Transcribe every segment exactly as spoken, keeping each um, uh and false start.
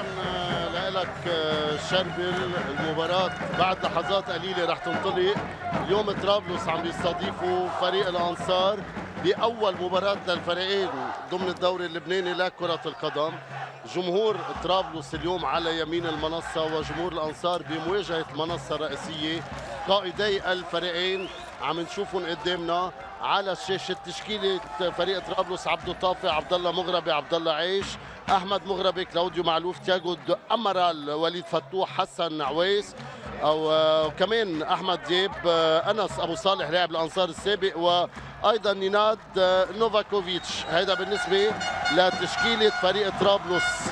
آه، لك آه، شربل. المباراة بعد لحظات قليلة رح تنطلق. اليوم طرابلس عم بيستضيفوا فريق الأنصار بأول مباراة للفريقين ضمن الدوري اللبناني لكرة القدم. جمهور طرابلس اليوم على يمين المنصة وجمهور الأنصار بمواجهة المنصة الرئيسية. قائدي الفريقين عم نشوفهم قدامنا على الشاشة. تشكيلة فريق طرابلس: عبدو طافي، عبد الله مغربي، عبد الله عيش، احمد مغربي، كلاوديو معلوف، تياغو امرال، وليد فتوح، حسن عويس، او آه كمان احمد دياب، آه انس ابو صالح لاعب الانصار السابق، وايضا نيناد آه نوفاكوفيتش. هذا بالنسبه لتشكيله فريق طرابلس،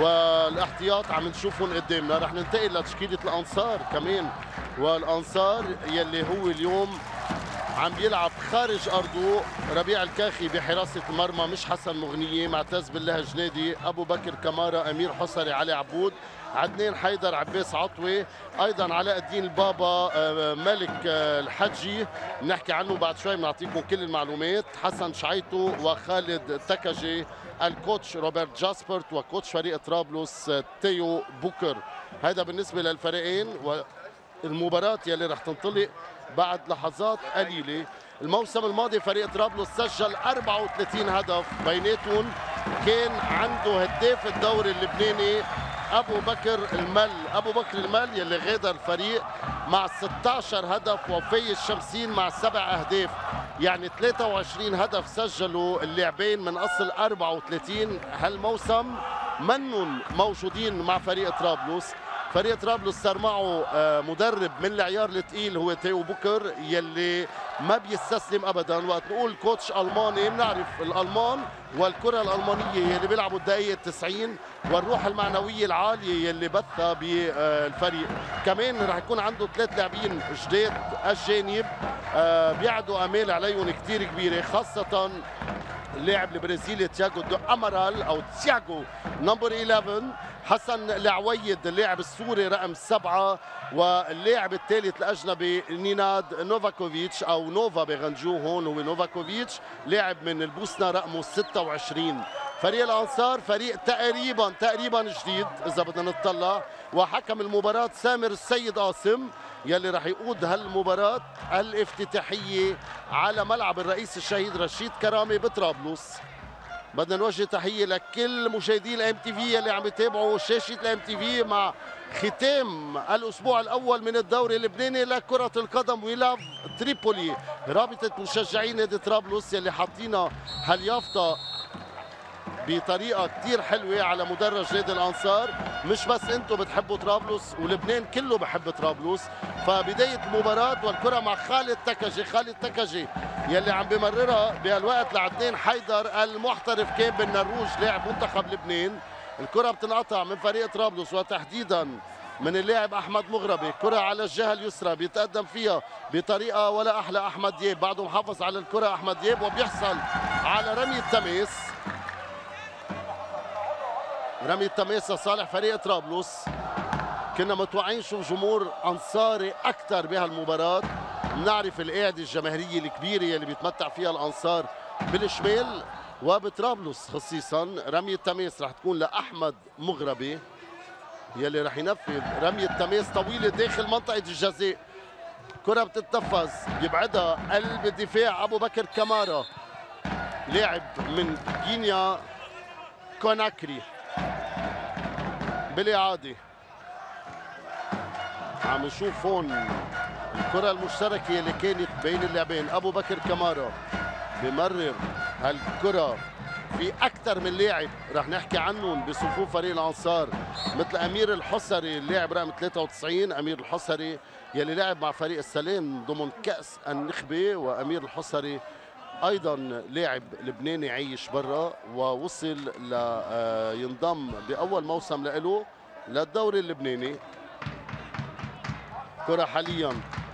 والاحتياط عم نشوفهم قدامنا. رح ننتقل لتشكيله الانصار كمان، والانصار يلي هو اليوم عم بيلعب خارج ارضه. ربيع الكاخي بحراسه المرمى، مش حسن مغنيه، معتز بالله جنادي، ابو بكر كمارا، امير حصري، علي عبود، عدنان حيدر، عباس عطوي، ايضا علاء الدين البابا، ملك الحجي بنحكي عنه بعد شوي، بنعطيكم كل المعلومات، حسن شعيطو، وخالد تكجي، الكوتش روبرت جاسبرت، وكوتش فريق طرابلس تيو بوكر. هذا بالنسبه للفريقين والمباراه يلي رح تنطلق بعد لحظات قليله. الموسم الماضي فريق طرابلس سجل أربعة وثلاثين هدف، بيناتهم كان عنده هداف الدوري اللبناني ابو بكر المل. ابو بكر المل يلي غادر الفريق مع ستة عشر هدف، وفي الشمسين مع سبع اهداف، يعني ثلاثة وعشرين هدف سجلوا اللاعبين من اصل أربعة وثلاثين. هالموسم منهم موجودين مع فريق طرابلس. فريق طرابلس صار معه مدرب من العيار الثقيل هو تيو بوكر، يلي ما بيستسلم ابدا. وقت نقول كوتش الماني بنعرف الالمان والكره الالمانيه يلي بيلعبوا الدقائق التسعين، والروح المعنويه العاليه يلي بثها بالفريق. كمان رح يكون عنده ثلاث لاعبين جداد اجانب بيعدوا امال عليهم كثير كبيره، خاصه اللاعب البرازيلي تياغو دو امارال او تياغو نمبر إحدى عشر، حسن العويد اللاعب السوري رقم سبعة، واللاعب الثالث الاجنبي نيناد نوفاكوفيتش او نوفا بغنجوه هون، هو نوفاكوفيتش لاعب من البوسنه رقمه ستة وعشرين. فريق الانصار فريق تقريبا تقريبا جديد اذا بدنا نطلع، وحكم المباراه سامر السيد قاسم يلي رح يقود هالمباراه الافتتاحيه على ملعب الرئيس الشهيد رشيد كرامي بطرابلس. بدنا نوجه تحيه لكل مشاهدي الام تي في اللي عم يتابعوا شاشه الام تي في مع ختام الاسبوع الاول من الدوري اللبناني لكره القدم. وي لاف تريبولي، رابطه مشجعين نادي طرابلس يلي حاطينا هاليافطه بطريقه كثير حلوه على مدرج نادي الانصار. مش بس انتم بتحبوا طرابلس، ولبنان كله بحب طرابلس. فبدايه المباراه والكره مع خالد تكجي، خالد تكجي يلي عم بمررها بهالوقت لعدنان حيدر المحترف كان بالنروج لاعب منتخب لبنان. الكره بتنقطع من فريق طرابلس وتحديدا من اللاعب احمد مغربي، كره على الجهه اليسرى بيتقدم فيها بطريقه ولا احلى احمد دياب، بعده محافظ على الكره احمد دياب وبيحصل على رمي التماس. رمي التماس لصالح فريق طرابلس. كنا متوقعين نشوف جمهور انصاري اكثر بهالمباراه. بنعرف القاعده الجماهيريه الكبيره اللي بيتمتع فيها الانصار بالشمال وبطرابلس خصيصا. رمي التماس رح تكون لاحمد مغربي يلي رح ينفذ رمي التماس طويله داخل منطقه الجزاء. كره بتتنفذ يبعدها قلب الدفاع ابو بكر كمارا لاعب من غينيا كوناكري. بالاعاده عم نشوف هون الكره المشتركه اللي كانت بين اللاعبين. ابو بكر كمارا بمرر هالكره في اكثر من لاعب رح نحكي عنهم بصفوف فريق الانصار، مثل امير الحصري اللاعب رقم ثلاثة وتسعين. امير الحصري يلي لعب مع فريق السلام ضمن كاس النخبه، وامير الحصري ايضا لاعب لبناني عايش برا ووصل لينضم باول موسم له للدوري اللبناني. كرة حاليا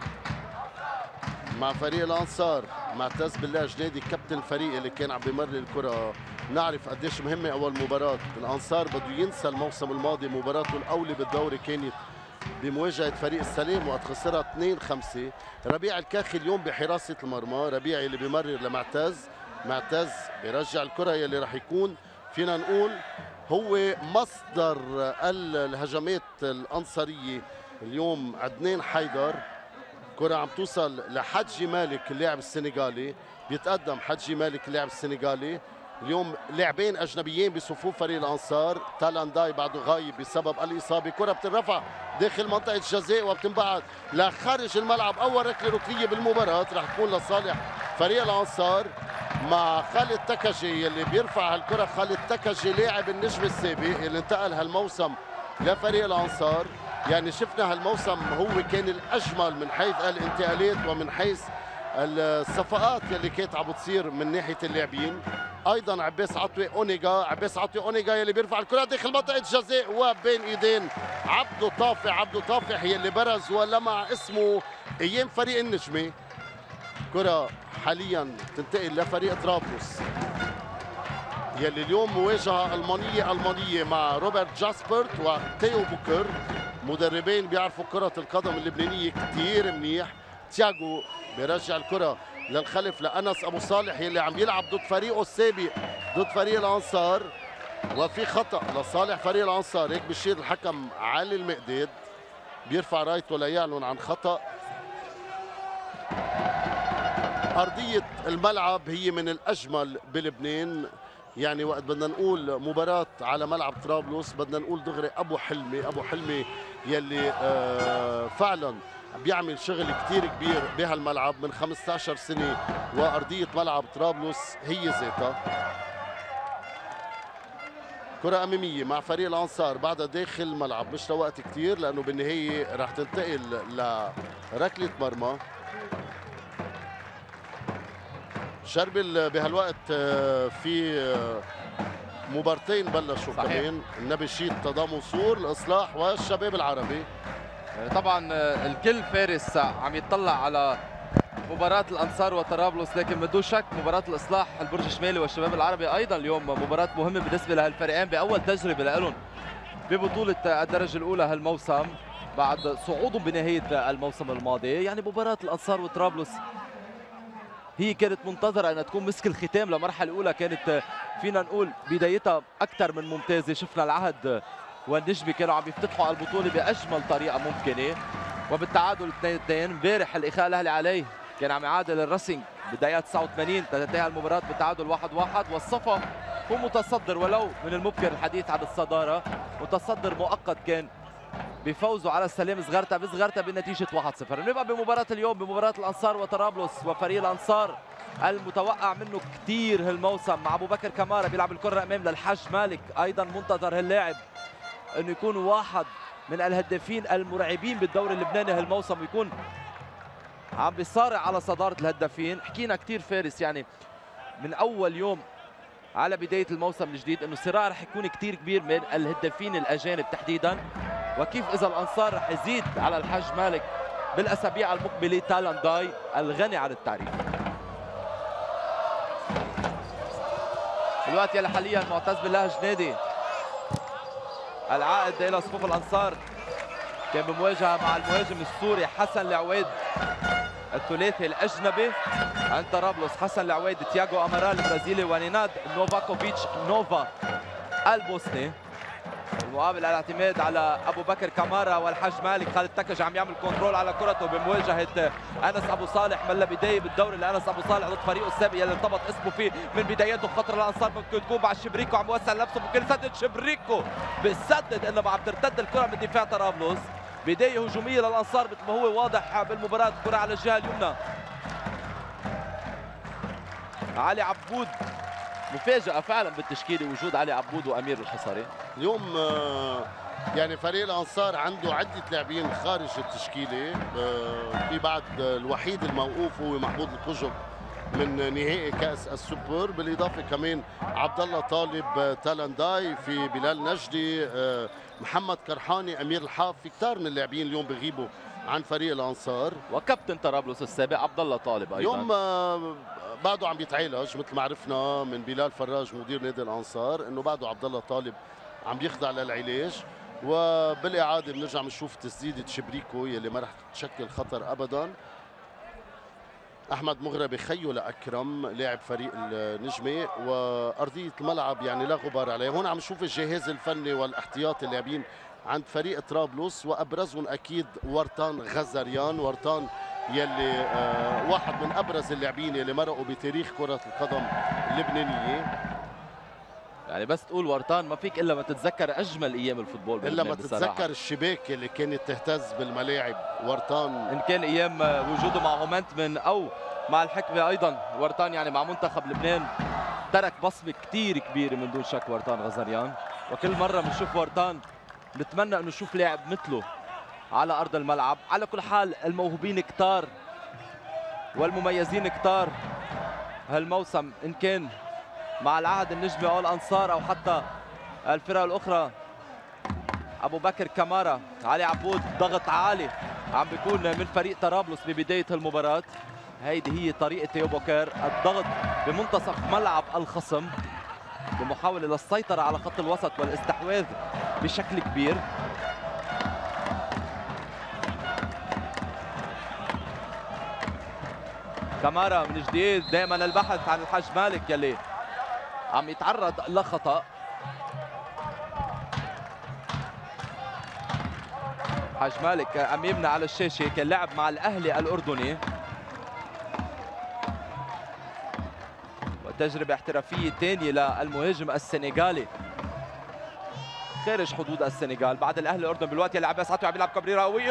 مع فريق الانصار، معتز بالله جنادي كابتن الفريق اللي كان عم بمرر الكرة. نعرف قديش مهمة اول مباراة. الانصار بده ينسى الموسم الماضي، مباراته الاولى بالدوري كانت بمواجهة فريق السلام وقت خسرها اثنين خمسة. ربيع الكاخي اليوم بحراسة المرمى، ربيع اللي بمرر لمعتز، معتز بيرجع الكرة يلي رح يكون فينا نقول هو مصدر الهجمات الأنصارية. اليوم عدنان حيدر، كرة عم توصل لحجي مالك اللاعب السنغالي، بيتقدم حجي مالك اللاعب السنغالي. اليوم لاعبين اجنبيين بصفوف فريق الانصار، تالانداي بعده غايب بسبب الاصابه، كره بتنرفع داخل منطقه الجزاء وبتنبعد لخارج الملعب. اول ركله ركنيه بالمباراه رح تكون لصالح فريق الانصار مع خالد تكجي يلي بيرفع هالكره. خالد تكجي لاعب النجم السابق اللي انتقل هالموسم لفريق الانصار. يعني شفنا هالموسم هو كان الاجمل من حيث الانتقالات ومن حيث الصفقات يلي كانت عم بتصير من ناحيه اللاعبين. ايضا عباس عطوي اونيجا، عباس عطوي اونيجا يلي بيرفع الكره داخل منطقه الجزاء وبين ايدين عبدو طافح. عبدو طافح يلي برز ولمع اسمه ايام فريق النجمه. كره حاليا تنتقل لفريق طرابلس يلي اليوم مواجهه المانيه المانيه مع روبرت جاسبرت وتيو بوكر، مدربين بيعرفوا كره القدم اللبنانيه كثير منيح. تياغو بيرجع الكره للخلف لأنس أبو صالح يلي عم يلعب ضد فريقه السابق ضد فريق الأنصار، وفي خطأ لصالح فريق الأنصار. هيك بشير الحكم علي المقداد، بيرفع رايته ليعلن عن خطأ. أرضية الملعب هي من الأجمل بلبنان، يعني وقت بدنا نقول مباراة على ملعب طرابلس بدنا نقول دغري أبو حلمي. أبو حلمي يلي آه فعلا بيعمل شغل كتير كبير بهالملعب من خمسة عشر سنة، وأرضية ملعب طرابلس هي ذاتها. كرة أمامية مع فريق الأنصار بعدها داخل الملعب، مش لوقت كتير لأنه بالنهاية رح تنتقل لركلة مرمى. شربل بهالوقت في مبارتين بلشوا كمان، النبي شيط تضامن سور الإصلاح والشباب العربي. طبعا الكل فارس عم يتطلع على مباراة الأنصار وطرابلس، لكن بدون شك مباراة الإصلاح البرج الشمالي والشباب العربي أيضا اليوم مباراة مهمة بالنسبة لهالفريقين بأول تجربة لهم ببطولة الدرجة الأولى هالموسم بعد صعودهم بنهاية الموسم الماضي. يعني مباراة الأنصار وطرابلس هي كانت منتظرة أنها تكون مسك الختام لمرحلة الأولى، كانت فينا نقول بدايتها أكثر من ممتازة. شفنا العهد والنجمي كانوا عم يفتتحوا البطولة بأجمل طريقة ممكنة، وبالتعادل اثنين اثنين امبارح الإخاء الأهلي عليه كان عم يعادل الرسنج بدايات تسعة وثمانين تنتهي المباراة بالتعادل واحد واحد، والصفا هو متصدر ولو من الممكن الحديث عن الصدارة، متصدر مؤقت كان بفوزه على السلام صغرتا بصغرتا بنتيجة واحد صفر. بنبقى بمباراة اليوم بمباراة الأنصار وطرابلس، وفريق الأنصار المتوقع منه كثير هالموسم مع أبو بكر كمارة بيلعب الكرة أمام للحج مالك، أيضا منتظر هاللاعب انه يكون واحد من الهدافين المرعبين بالدوري اللبناني هالموسم، يكون عم بيصارع على صدارة الهدافين. حكينا كثير فارس يعني من اول يوم على بداية الموسم الجديد انه الصراع رح يكون كثير كبير من الهدافين الاجانب تحديدا، وكيف اذا الانصار رح يزيد على الحج مالك بالاسابيع المقبلة تالانداي الغني عن التعريف. الوقت يلي حاليا معتز بالله جنادي العائد الى صفوف الانصار كان بمواجهه مع المهاجم السوري حسن العويد الثلاثي الاجنبي عند طرابلس. حسن العويد، تياغو امارال البرازيلي، ونيناد نوفاكوفيتش نوفا البوسني. المقابل الاعتماد على ابو بكر كمارا والحاج مالك. خالد تكج عم يعمل كنترول على كرته بمواجهه انس ابو صالح. ملا بدايه بالدوري لانس ابو صالح ضد فريقه السابق يلي ارتبط اسمه فيه من بداياته. خطر الانصار ممكن تكون مع شبريكو عم يوسع لنفسه، ممكن يسدد شبريكو بيسدد انما عم ترتد الكره من دفاع طرابلس. بدايه هجوميه للانصار مثل ما هو واضح بالمباراه. الكره على الجهه اليمنى، علي عبود. مفاجأة فعلا بالتشكيلة وجود علي عبود وأمير الحصري. اليوم يعني فريق الأنصار عنده عدة لاعبين خارج التشكيلة، في بعد الوحيد الموقوف هو محمود القجب من نهائي كأس السوبر، بالإضافة كمان عبد الله طالب تالانداي، في بلال نجدي، محمد كرحاني، أمير الحاف. في كتار من اللاعبين اليوم بغيبوا عن فريق الأنصار، وكابتن طرابلس السابق عبد الله طالب أيضا اليوم بعده عم بيتعالج مثل ما عرفنا من بلال فراج مدير نادي الانصار انه بعده عبد الله طالب عم بيخضع للعلاج. وبالاعاده بنرجع بنشوف تسديده شبريكو يلي ما رح تشكل خطر ابدا. احمد مغربي خيو لاكرم لاعب فريق النجمه، وارضيه الملعب يعني لا غبار عليه. هون عم نشوف الجهاز الفني والاحتياطي اللاعبين عند فريق طرابلس، وابرزهم اكيد ورطان غزريان. ورطان يلي آه واحد من ابرز اللاعبين يلي مرقوا بتاريخ كره القدم اللبنانيه. يعني بس تقول ورطان ما فيك الا ما تتذكر اجمل ايام الفوتبول الا ما بصراحة. تتذكر الشباك اللي كانت تهتز بالملاعب. ورطان ان كان ايام وجوده مع هومنتمن او مع الحكمه ايضا، ورطان يعني مع منتخب لبنان ترك بصمه كثير كبيره من دون شك ورطان غزريان. وكل مره بنشوف ورطان نتمنى انه نشوف لاعب مثله على ارض الملعب. على كل حال الموهوبين كتار والمميزين كتار هالموسم، ان كان مع العهد النجمي او الانصار او حتى الفرق الاخرى. ابو بكر كمارا، علي عبود، ضغط عالي عم بيكون من فريق طرابلس ببدايه المباراه. هيدي هي طريقه تيو بوكير، الضغط بمنتصف ملعب الخصم بمحاوله للسيطره على خط الوسط والاستحواذ بشكل كبير. كمارا من جديد، دائما البحث عن الحاج مالك يلي عم يتعرض لخطأ. حاج مالك امامنا على الشاشه كان لعب مع الاهلي الاردني، وتجربه احترافيه ثانيه للمهاجم السنغالي خارج حدود السنغال بعد الاهلي الاردني. بالوقت يلي عباس عطوي عم بيلعب كبريره قويه،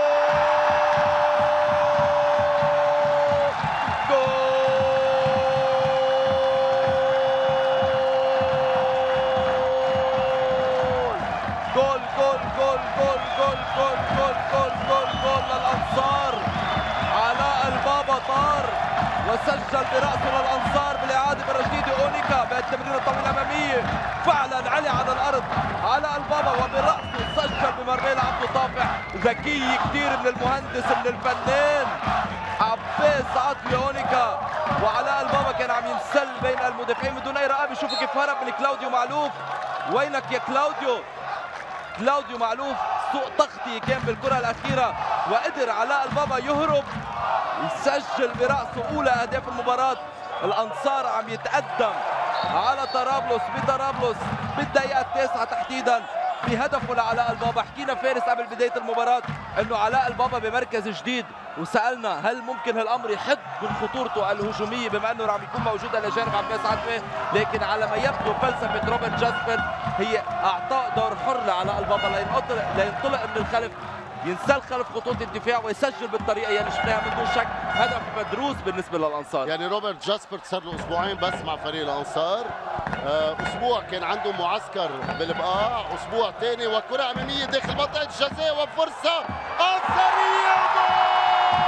جول جول جول جول جول جول جول جول جول جول للأنصار. علاء البابا طار وسجل برأسه للأنصار بالإعادة بالرشيدي أونيكا بالتمريرة الطويلة الأمامية. فعلا علي على الأرض علاء البابا وبرأسه سجل بمرمى عبد طافع. ذكي كثير من المهندس من الفنان عباس عطوي أونيكا، وعلاء البابا كان عم ينسل بين المدافعين من دون أي رقابة. شوفوا كيف هرب من كلاوديو معلوف. وينك يا كلاوديو؟ كلاوديو معلوف سوء تغطية كان بالكرة الأخيرة، وقدر علاء البابا يهرب يسجل برأسه أولى أهداف المباراة. الأنصار عم يتقدم على طرابلس بطرابلس بالدقيقة التاسعة تحديدا بهدفه لعلاء البابا. حكينا فارس قبل بداية المباراة انه علاء البابا بمركز جديد، وسألنا هل ممكن هالامر يحد من خطورته الهجومية بما انه عم يكون موجود على جانب عباس عطوي، لكن على ما يبدو فلسفة روبرت جاسبر هي اعطاء دور حر لعلاء البابا لينطلق من الخلف، ينسل خلف خطوط الدفاع ويسجل بالطريقه اللي شفناها من دون شك. هدف مدروس بالنسبه للانصار. يعني روبرت جاسبر صار له اسبوعين بس مع فريق الانصار. اسبوع كان عنده معسكر بالبقاع، اسبوع ثاني وكره اماميه داخل منطقه الجزاء وفرصه انصاريه جول.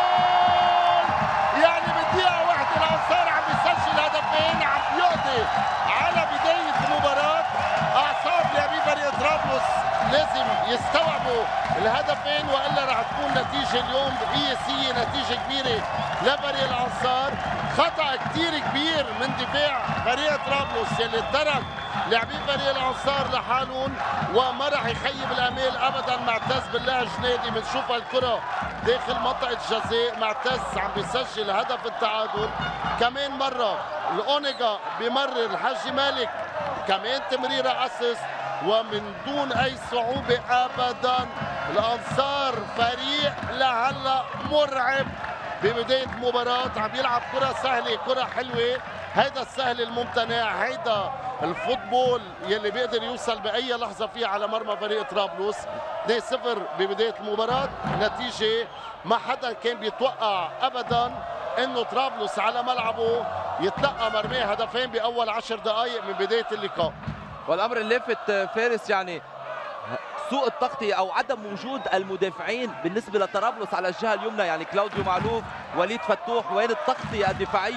يعني بدقيقه واحده الانصار عم يسجل هدفين، عم بيقضي على بدايه المباراه. اعصاب لاعبي فريق طرابلس لازم يستوعبوا الهدفين والا رح تكون نتيجه اليوم قياسيه، نتيجه كبيره لفريق الانصار. خطا كثير كبير من دفاع فريق طرابلس يلي ترك لاعبي فريق الانصار لحالهم وما رح يخيب الامال ابدا. معتز بالله جنيدي بنشوف الكره داخل منطقه الجزاء، معتز عم بيسجل هدف التعادل. كمان مره الاونيجا بمرر الحاج مالك كمان تمريره اسيست ومن دون اي صعوبه ابدا. الانصار فريق لهلا مرعب ببدايه المباراه، عم يلعب كره سهله، كره حلوه. هيدا السهل الممتنع، هيدا الفوتبول يلي بيقدر يوصل باي لحظه فيها على مرمى فريق طرابلس. اثنين صفر ببدايه المباراه، نتيجه ما حدا كان بيتوقع ابدا انه طرابلس على ملعبه يتلقى مرميه هدفين باول عشر دقائق من بدايه اللقاء. والامر اللافت فارس يعني سوء التغطية او عدم وجود المدافعين بالنسبه لطرابلس على الجهه اليمنى، يعني كلاوديو معلوف، وليد فتوح. وين التغطيه الدفاعيه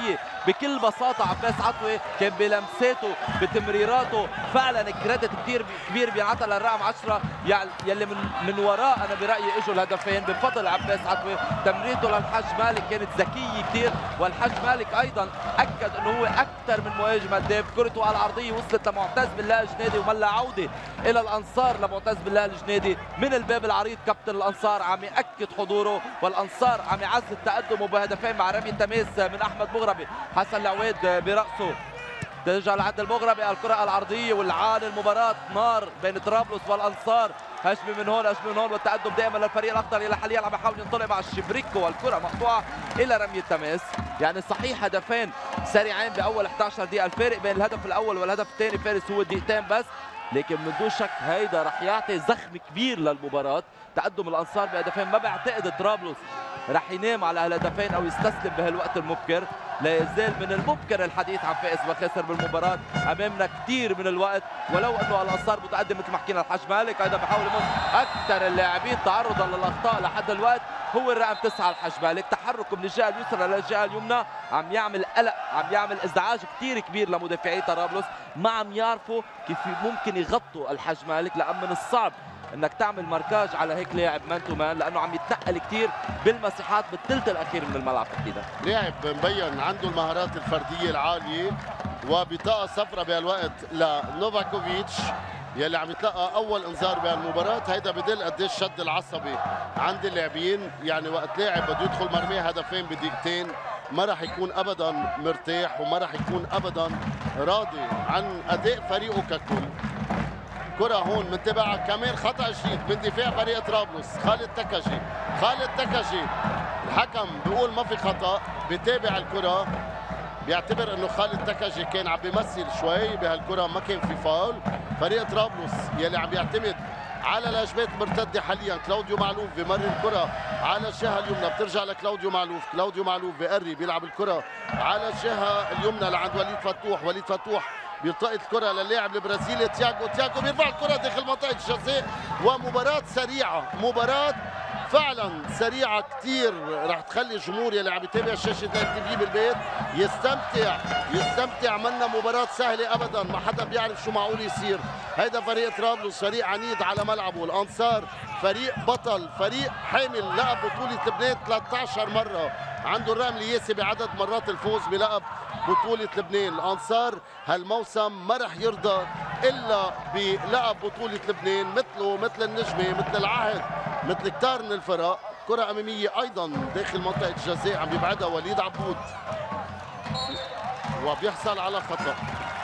بكل بساطه عباس عطوه كان بلمساته بتمريراته فعلا كريدت كثير كبير بينعطى للرقم عشرة يلي من من وراء انا برايي اجوا الهدفين بفضل عباس عطوه. تمريرته للحاج مالك كانت ذكيه كثير، والحاج مالك ايضا اكد انه هو اكثر من مهاجم هداف. كرته على العرضيه وصلت لمعتز بالله الجنيدي وملا عوده الى الانصار لمعتز بالله الجنيدي من الباب العريض. كابتن الانصار عم ياكد حضوره، والانصار عم يعزز تقدمه بهدفين مع رمي تماس من احمد مغربي. حسن العويد براسه ترجع لعند المغربي، الكره العرضيه والعان المباراه نار بين طرابلس والانصار. هجمه من هون هجمه من هون، والتقدم دائما للفريق الاخضر الى حاليا عم يحاول ينطلق مع الشبريكو، والكره مقطوعه الى رمي التماس. يعني صحيح هدفين سريعين باول إحدى عشرة دقيقه، الفارق بين الهدف الاول والهدف الثاني فارس هو دقيقتين بس، لكن من دون شك هيدا رح يعطي زخم كبير للمباراه. تقدم الانصار بهدفين، ما بعتقد طرابلس رح ينام على هالهدفين او يستسلم بهالوقت المبكر. لا يزال من المبكر الحديث عن فائز وخاسر بالمباراه، امامنا كثير من الوقت، ولو انه الانصار متقدم مثل ما حكينا. الحاج مالك ايضا بحاول يمر اكثر اللاعبين تعرضا للاخطاء لحد الوقت هو الرقم تسعه الحاج مالك. تحركه من الجهه اليسرى للجهه اليمنى عم يعمل قلق، عم يعمل ازعاج كثير كبير لمدافعي طرابلس، ما عم يعرفوا كيف ممكن يغطوا الحاج مالك، لان من الصعب انك تعمل ماركاج على هيك لاعب مان تو مان، لانه عم يتنقل كثير بالمساحات بالثلث الاخير من الملعب تحديدا. لاعب مبين عنده المهارات الفرديه العاليه، وبطاقه صفراء بهالوقت لنوفاكوفيتش يلي عم يتلقى اول انذار بهالمباراه. هيدا بدل قديش شد العصبي عند اللاعبين، يعني وقت لاعب بده يدخل مرميه هدفين بدقيقتين ما راح يكون ابدا مرتاح، وما راح يكون ابدا راضي عن اداء فريقه ككل. كرة هون منتبعها كمان، خطأ جديد من دفاع فريق طرابلس. خالد تكجي خالد تكجي الحكم بيقول ما في خطأ، بيتابع الكرة، بيعتبر انه خالد تكجي كان عم بيمثل شوي بهالكرة، ما كان في فاول. فريق طرابلس يلي عم بيعتمد على الهجمات المرتده حاليا، كلاوديو معلوف بمر الكره على الجهه اليمنى، بترجع لكلاوديو معلوف. كلاوديو معلوف بقري بيلعب الكره على الجهه اليمنى لعند وليد فتوح. وليد فتوح بيلتقط الكره للاعب البرازيلي تياغو. تياغو بيرفع الكره داخل منطقه الجزاء، ومباراه سريعه، مباراه فعلا سريعه كثير، رح تخلي الجمهور يلي عم يتابع شاشه التي في بالبيت يستمتع يستمتع منا مباراه سهله ابدا، ما حدا بيعرف شو معقول يصير. هيدا فريق طرابلس فريق عنيد على ملعبه، الانصار فريق بطل، فريق حامل لقب بطوله لبنان ثلاثة عشر مره، عنده الرقم القياسي بعدد مرات الفوز بلقب بطوله لبنان. الانصار هالموسم ما رح يرضى الا بلقب بطوله لبنان، مثله مثل النجمه، مثل العهد، مثل كتار من الفرق. كره اماميه ايضا داخل منطقه الجزاء عم يبعدها وليد عبود، وبيحصل على خطا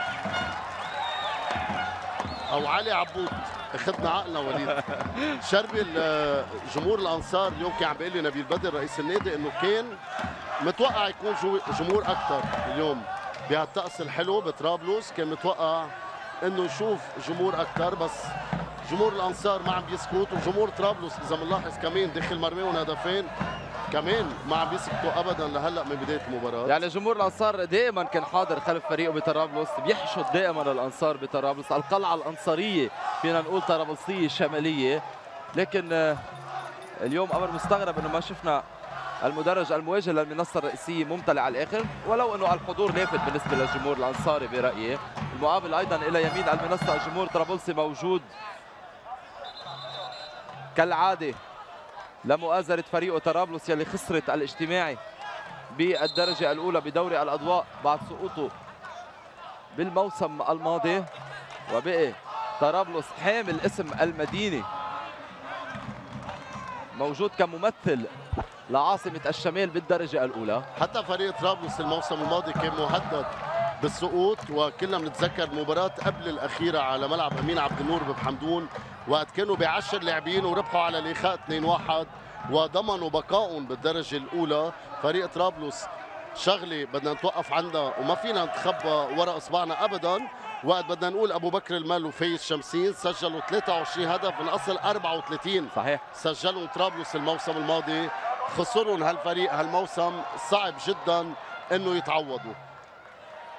او علي عبود. اخذنا عقلنا وليد. شربي جمهور الانصار اليوم كان عم بيقول لي نبيل بدر رئيس النادي انه كان متوقع يكون جمهور اكثر اليوم بهالطقس الحلو بطرابلس، كان متوقع انه يشوف جمهور اكثر، بس جمهور الانصار ما عم بيسكت، وجمهور طرابلس اذا بنلاحظ كمان داخل مرميهم هدفين كمان ما عم بيسكتوا ابدا لهلا من بدايه المباراه. يعني جمهور الانصار دائما كان حاضر خلف فريقه بطرابلس، بيحشد دائما الانصار بطرابلس، القلعه الانصاريه فينا نقول طرابلسيه شماليه. لكن اليوم امر مستغرب انه ما شفنا المدرج المواجه للمنصه الرئيسيه ممتلئ على الاخر، ولو انه الحضور لافت بالنسبه للجمهور الانصاري برايي. المقابل ايضا الى يمين المنصه الجمهور طرابلسي موجود كالعاده لمؤازرة فريقه طرابلس يلي خسرت الاجتماعي بالدرجة الأولى بدوري الأضواء بعد سقوطه بالموسم الماضي، وبقي طرابلس حامل اسم المدينة، موجود كممثل لعاصمة الشمال بالدرجة الأولى. حتى فريق طرابلس الموسم الماضي كان مهدد بالسقوط، وكلنا بنتذكر المباراة قبل الأخيرة على ملعب أمين عبد النور بحمدون، وقت كانوا بعشر لاعبين وربحوا على الإخاء اثنين واحد وضمنوا بقائهم بالدرجة الأولى. فريق طرابلس شغلة بدنا نتوقف عندها وما فينا نتخبى وراء إصبعنا أبدا، وقت بدنا نقول أبو بكر المال وفايز شمسين سجلوا ثلاثة وعشرين هدف من أصل أربعة وثلاثين صحيح سجلوا طرابلس الموسم الماضي. خسرهم هالفريق هالموسم، صعب جدا انه يتعوضوا.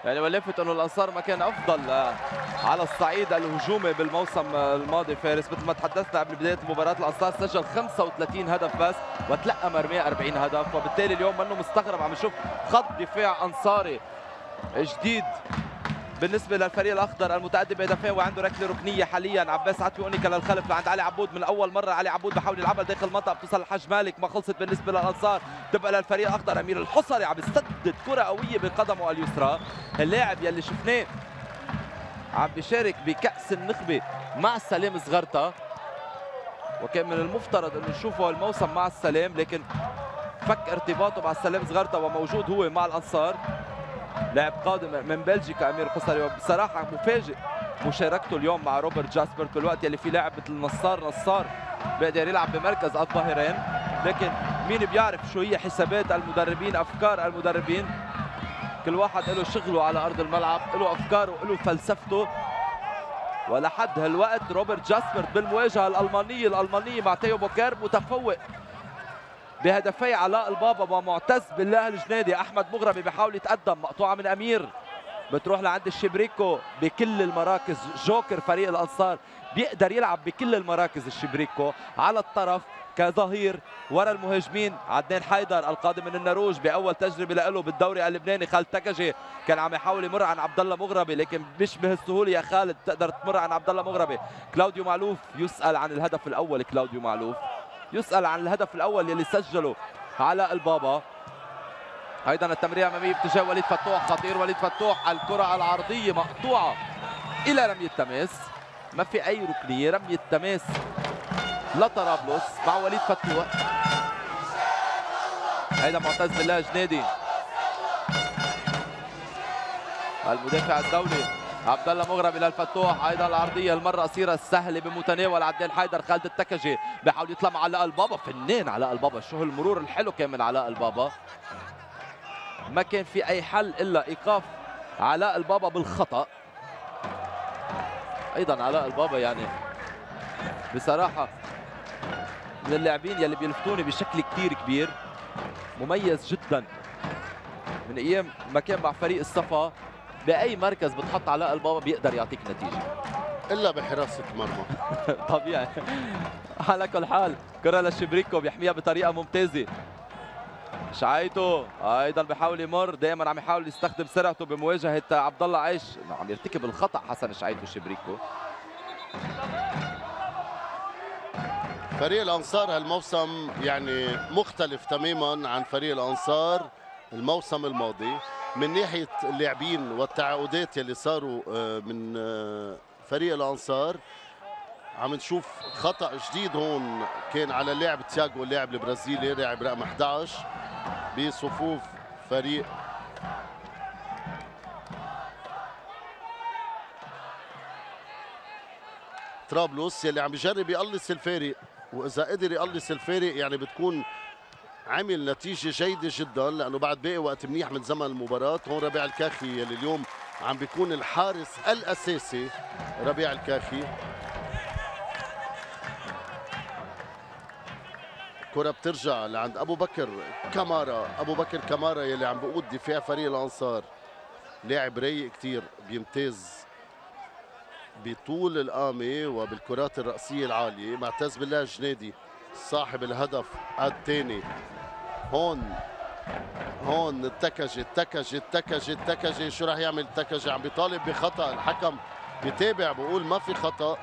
يعني ولافت انه الانصار ما كان افضل على الصعيد الهجومي بالموسم الماضي فارس. مثل ما تحدثنا قبل بدايه المباراه الانصار سجل خمسة وثلاثين هدف بس وتلقى مرميه أربعين هدف، وبالتالي اليوم منه مستغرب عم نشوف خط دفاع انصاري جديد بالنسبه للفريق الاخضر المتقدم بهدفين وعنده ركله ركنيه حاليا. عباس عطوي اونيكا للخلف لعند علي عبود من اول مره. علي عبود بحاول يلعبها داخل المنطقه بتوصل لحج مالك، ما خلصت بالنسبه للانصار، تبقى للفريق الاخضر. امير الحصري عم يسدد كره قويه بقدمه اليسرى. اللاعب يلي شفناه عم بيشارك بكاس النخبه مع سلام صغرتا، وكان من المفترض انه نشوفه الموسم مع السلام، لكن فك ارتباطه مع سلام صغرتا وموجود هو مع الانصار. لاعب قادم من بلجيكا امير الحصري، وبصراحه مفاجئ مشاركته اليوم مع روبرت جاسبرت بالوقت يلي في لاعب مثل نصار نصار بيقدر يلعب بمركز الظهيرين. لكن مين بيعرف شو هي حسابات المدربين، افكار المدربين، كل واحد له شغله على ارض الملعب، له افكاره وله فلسفته. ولحد هالوقت روبرت جاسبرت بالمواجهه الالمانيه الالمانيه مع تيو بوكير متفوق بهدفي علاء البابا ومعتز بالله الجنادي. احمد مغربي بيحاول يتقدم، مقطوعه من امير بتروح لعند الشبريكو بكل المراكز. جوكر فريق الانصار بيقدر يلعب بكل المراكز. الشبريكو على الطرف كظهير ورا المهاجمين. عدنان حيدر القادم من النرويج باول تجربه له بالدوري اللبناني. خالد تكجي كان عم يحاول يمر عن عبد الله مغربي، لكن مش بهالسهوله يا خالد تقدر تمر عن عبد الله مغربي. كلاوديو معلوف يسال عن الهدف الاول. كلاوديو معلوف يسال عن الهدف الاول يلي سجله علاء البابا. ايضا التمريره اماميه باتجاه وليد فتوح، خطير وليد فتوح. الكره العرضيه مقطوعه الى رميه تماس، ما في اي ركنيه، رميه تماس لطرابلس مع وليد فتوح. هيدا معتز بالله جنادي المدافع الدولي. عبد الله مغربي للفتوح، ايضا العرضيه المره قصيره السهله بمتناول عدنان حيدر. خالد التكجي بحاول يطلع مع علاء البابا. فنان علاء البابا، شو هالمرور الحلو كان من علاء البابا. ما كان في اي حل الا ايقاف علاء البابا بالخطا. ايضا علاء البابا يعني بصراحه من اللاعبين يلي بيلفتوني بشكل كثير كبير، مميز جدا. من ايام ما كان مع فريق الصفا باي مركز بتحط علاء البابا بيقدر يعطيك نتيجه الا بحراسه مرمى. طبيعي. على كل حال كره للشبريكو بيحميها بطريقه ممتازه. شعيتو ايضا بحاول يمر، دائما عم يحاول يستخدم سرعته بمواجهه عبد الله عيش. عم يرتكب الخطا حسن شعيتو شبريكو. فريق الانصار هالموسم يعني مختلف تماما عن فريق الانصار الموسم الماضي من ناحيه اللاعبين والتعاقدات يلي صاروا من فريق الانصار. عم نشوف خطا جديد هون كان على اللاعب تياغو اللاعب البرازيلي لاعب رقم أحد عشر بصفوف فريق طرابلس، يلي عم يجرب يقلص الفارق، واذا قدر يقلص الفارق يعني بتكون عمل نتيجه جيده جدا، لانه بعد باقي وقت منيح من زمن المباراه. هون ربيع الكاخي يلي اليوم عم بيكون الحارس الاساسي. ربيع الكاخي كرة بترجع لعند ابو بكر كمارا. ابو بكر كمارا يلي عم بقود دفاع فريق الانصار، لاعب رايق كثير، بيمتاز بطول القامه وبالكرات الرأسية العالية. معتز بالله الجنادي صاحب الهدف الثاني. هون هون التكجي التكجي التكجي التكجي شو راح يعمل التكجي؟ عم بيطالب بخطأ، الحكم بيتابع بقول ما في خطأ،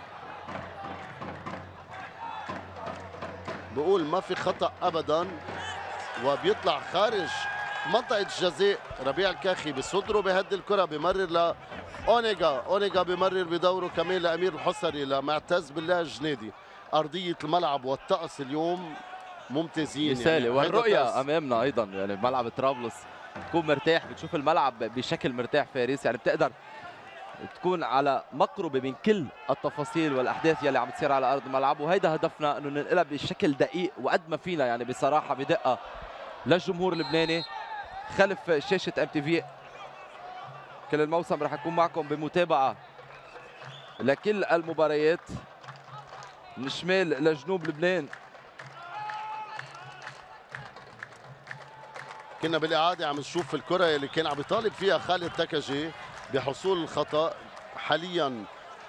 بقول ما في خطأ ابدا، وبيطلع خارج منطقة الجزاء. ربيع الكاخي بصدره بهد الكرة، بمرر ل اونيجا، اونيجا بمرر بدوره كمان لامير الحصري لمعتز بالله الجنادي. ارضية الملعب والطقس اليوم ممتازين مثالي يعني. والرؤية امامنا ايضا يعني بملعب طرابلس تكون مرتاح، بتشوف الملعب بشكل مرتاح فارس، يعني بتقدر تكون على مقربة من كل التفاصيل والاحداث يلي عم تصير على ارض الملعب. وهيدا هدفنا انه ننقلها بشكل دقيق وقد ما فينا يعني بصراحة بدقة للجمهور اللبناني خلف شاشة ام تي في. كل الموسم رح اكون معكم بمتابعة لكل المباريات من شمال لجنوب لبنان. كنا بالاعاده عم نشوف الكره اللي كان عم يطالب فيها خالد تكجي بحصول الخطا. حاليا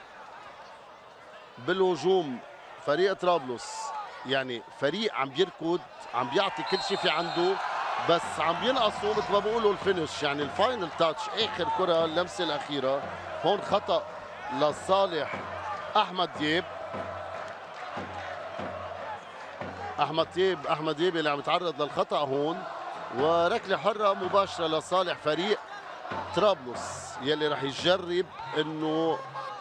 بالهجوم فريق طرابلس، يعني فريق عم بيركض، عم بيعطي كل شيء في عنده، بس عم بينقصوا مثل ما بيقولوا الفينش، يعني الفاينل تاتش، اخر كره، اللمسه الاخيره. هون خطا لصالح احمد دياب. احمد دياب احمد دياب اللي عم يتعرض للخطا هون، وركله حره مباشره لصالح فريق طرابلس يلي رح يجرب انه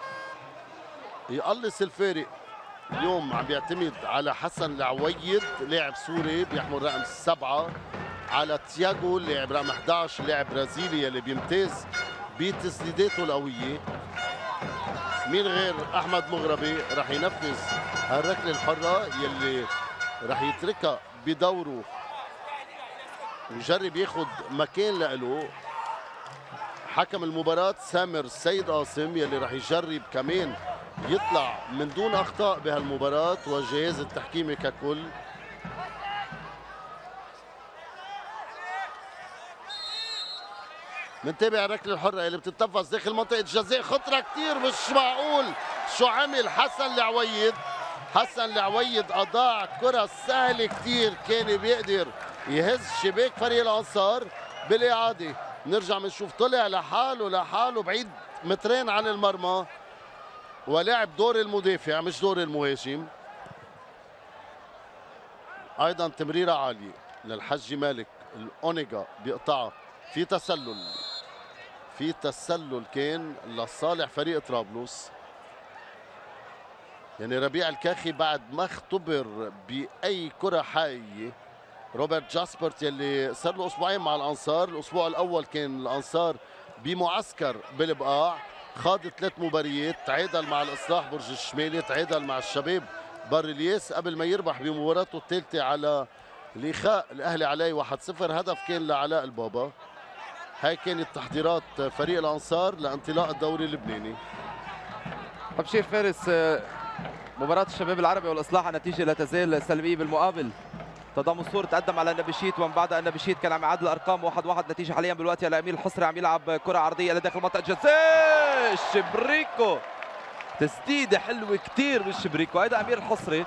يقلص الفارق. اليوم عم بيعتمد على حسن العويد لاعب سوري بيحمل رقم سبعة، على تياغو لاعب رقم احد عشر لاعب برازيلي يلي بيمتاز بتسديداته القويه. مين غير احمد مغربي رح ينفذ هالركله الحره يلي رح يتركها بدوره ويجرب ياخذ مكان لإله حكم المباراة سامر السيد قاسم يلي رح يجرب كمان يطلع من دون اخطاء بهالمباراة، والجهاز التحكيمي ككل. منتابع الركله الحره اللي بتتنفذ داخل منطقه الجزاء، خطره كثير مش معقول شو عمل حسن العويد. حسن العويد اضاع كره سهله كثير، كان بيقدر يهز شباك فريق الانصار. بالاعاده نرجع بنشوف طلع لحاله لحاله بعيد مترين عن المرمى، ولعب دور المدافع مش دور المهاجم. ايضا تمريره عاليه للحجي مالك، الاونيجا بيقطعها، في تسلل في تسلل كان لصالح فريق طرابلس. يعني ربيع الكاخي بعد ما اختبر باي كره حقيقيه. روبرت جاسبرت يلي صار له اسبوعين مع الانصار، الاسبوع الاول كان الانصار بمعسكر بالبقاع، خاض ثلاث مباريات، تعادل مع الاصلاح برج الشمالي، تعادل مع الشباب بارلياس قبل ما يربح بمباراته الثالثه على الاخاء الاهلي عليه واحد صفر، هدف كان لعلاء البابا. هاي كانت تحضيرات فريق الانصار لانطلاق الدوري اللبناني. ابشير فارس، مباراة الشباب العربي والاصلاح النتيجة لا تزال سلبية بالمقابل. تضامن صور تقدم على النبشيت، ومن بعد النبشيت كان عم يعادل الارقام واحد واحد. نتيجة حاليا بالوقت يا امير الحصري عم يلعب كرة عرضية لداخل منطقة جزاء شبريكو. تسديدة حلوة كثير من شبريكو. هيدا امير الحصري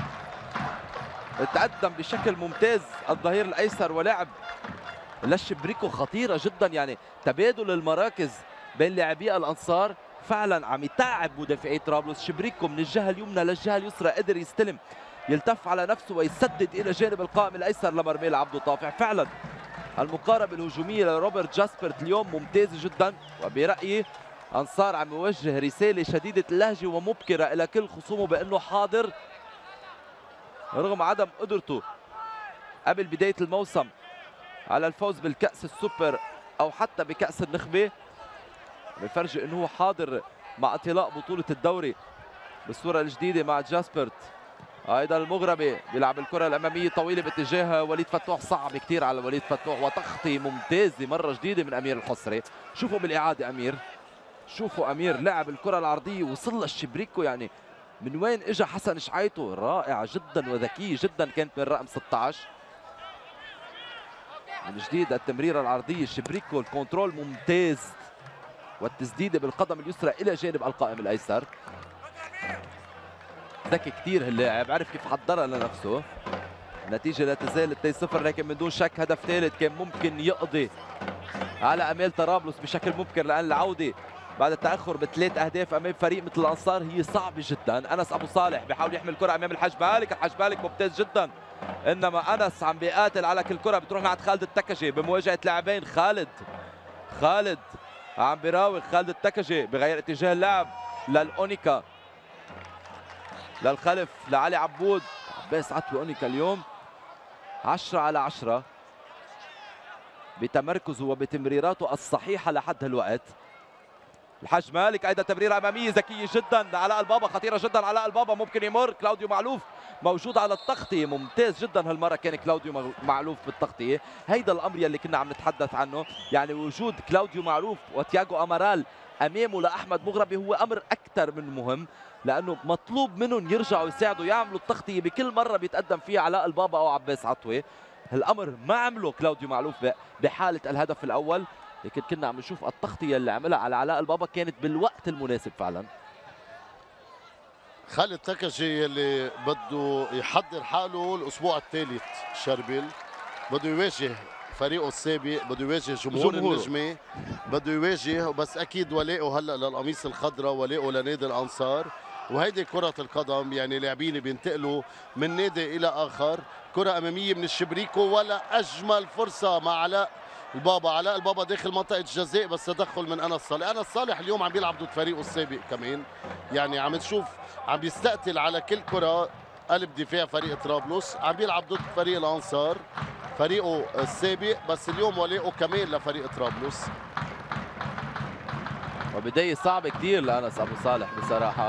تقدم بشكل ممتاز الظهير الايسر، ولعب للشبريكو خطيرة جدا. يعني تبادل المراكز بين لاعبي الانصار فعلا عم يتعب مدافعي طرابلس. شبريكو من الجهة اليمنى للجهة اليسرى قدر يستلم، يلتف على نفسه ويسدد الى جانب القائم الايسر لمرمي عبدو طافع. فعلا المقاربة الهجومية لروبرت جاسبرت اليوم ممتازة جدا، وبرأيي انصار عم يوجه رسالة شديدة اللهجة ومبكرة الى كل خصومه بانه حاضر رغم عدم قدرته قبل بداية الموسم على الفوز بالكأس السوبر او حتى بكأس النخبة. بفرجي انه هو حاضر مع انطلاق بطولة الدوري بالصورة الجديدة مع جاسبرت. ايضا المغربي بيلعب الكرة الامامية طويلة باتجاه وليد فتوح، صعب كثير على وليد فتوح، وتغطية ممتازة مرة جديدة من امير الحصري. شوفوا بالاعادة امير، شوفوا امير لعب الكرة العرضية وصل للشبريكو. يعني من وين اجى حسن شعيطو؟ رائعة جدا وذكية جدا كانت من رقم ستة عشر. من جديد التمريرة العرضية شبريكو، الكنترول ممتاز، والتسديدة بالقدم اليسرى إلى جانب القائم الأيسر. ذكي كثير هاللاعب، عرف كيف حضرها لنفسه. النتيجة لا تزال اثنين صفر، لكن من دون شك هدف ثالث كان ممكن يقضي على أمال طرابلس بشكل مبكر، لأن العودة بعد التأخر بثلاث أهداف أمام فريق مثل الأنصار هي صعبة جدا. أنس أبو صالح بيحاول يحمل الكرة أمام الحج بالك، الحج بالك ممتاز جدا، إنما أنس عم بيقاتل على كل كرة بتروح لعند خالد التكجي بمواجهة لاعبين. خالد خالد عم بيراوغ، خالد التكجي بغير اتجاه اللعب للأونيكا للخلف لعلي عبود. عباس عطوي أونيكا اليوم عشرة على عشرة بتمركزه وبتمريراته الصحيحة لحد هالوقت. الحاج مالك ايضا تمريره اماميه ذكيه جدا، علاء البابا خطيره جدا، علاء البابا ممكن يمر. كلاوديو معلوف موجود على التغطيه، ممتاز جدا هالمره كان كلاوديو معلوف بالتغطيه. هيدا الامر يلي كنا عم نتحدث عنه، يعني وجود كلاوديو معلوف وتياغو امارال امامه لاحمد مغربي هو امر اكثر من مهم، لانه مطلوب منهم يرجعوا يساعدوا يعملوا التغطيه بكل مره بيتقدم فيها علاء البابا او عباس عطوي. هالامر ما عمله كلاوديو معلوف بحاله الهدف الاول، لكن كنا عم نشوف التغطيه اللي عملها على علاء البابا كانت بالوقت المناسب فعلا. خالد تكشي اللي بده يحضر حاله الاسبوع الثالث، شربل بده يواجه فريقه السابق، بده يواجه جمهور النجمه، بده يواجه، بس اكيد ولائه هلا للقميص الخضراء، ولائه لنادي الانصار، وهيدي كرة القدم، يعني لاعبين بينتقلوا من نادي الى اخر. كرة اماميه من الشبريكو، ولا اجمل فرصه مع علاء البابا. علاء البابا داخل منطقه الجزاء، بس تدخل من انس صالح. انس صالح اليوم عم بيلعب ضد فريقه السابق كمان، يعني عم نشوف عم بيستقتل على كل كرة قلب دفاع فريق طرابلس، عم بيلعب ضد فريق الانصار فريقه السابق، بس اليوم ولائه كمان لفريق طرابلس. وبداية صعبة كثير لأنس أبو صالح بصراحة،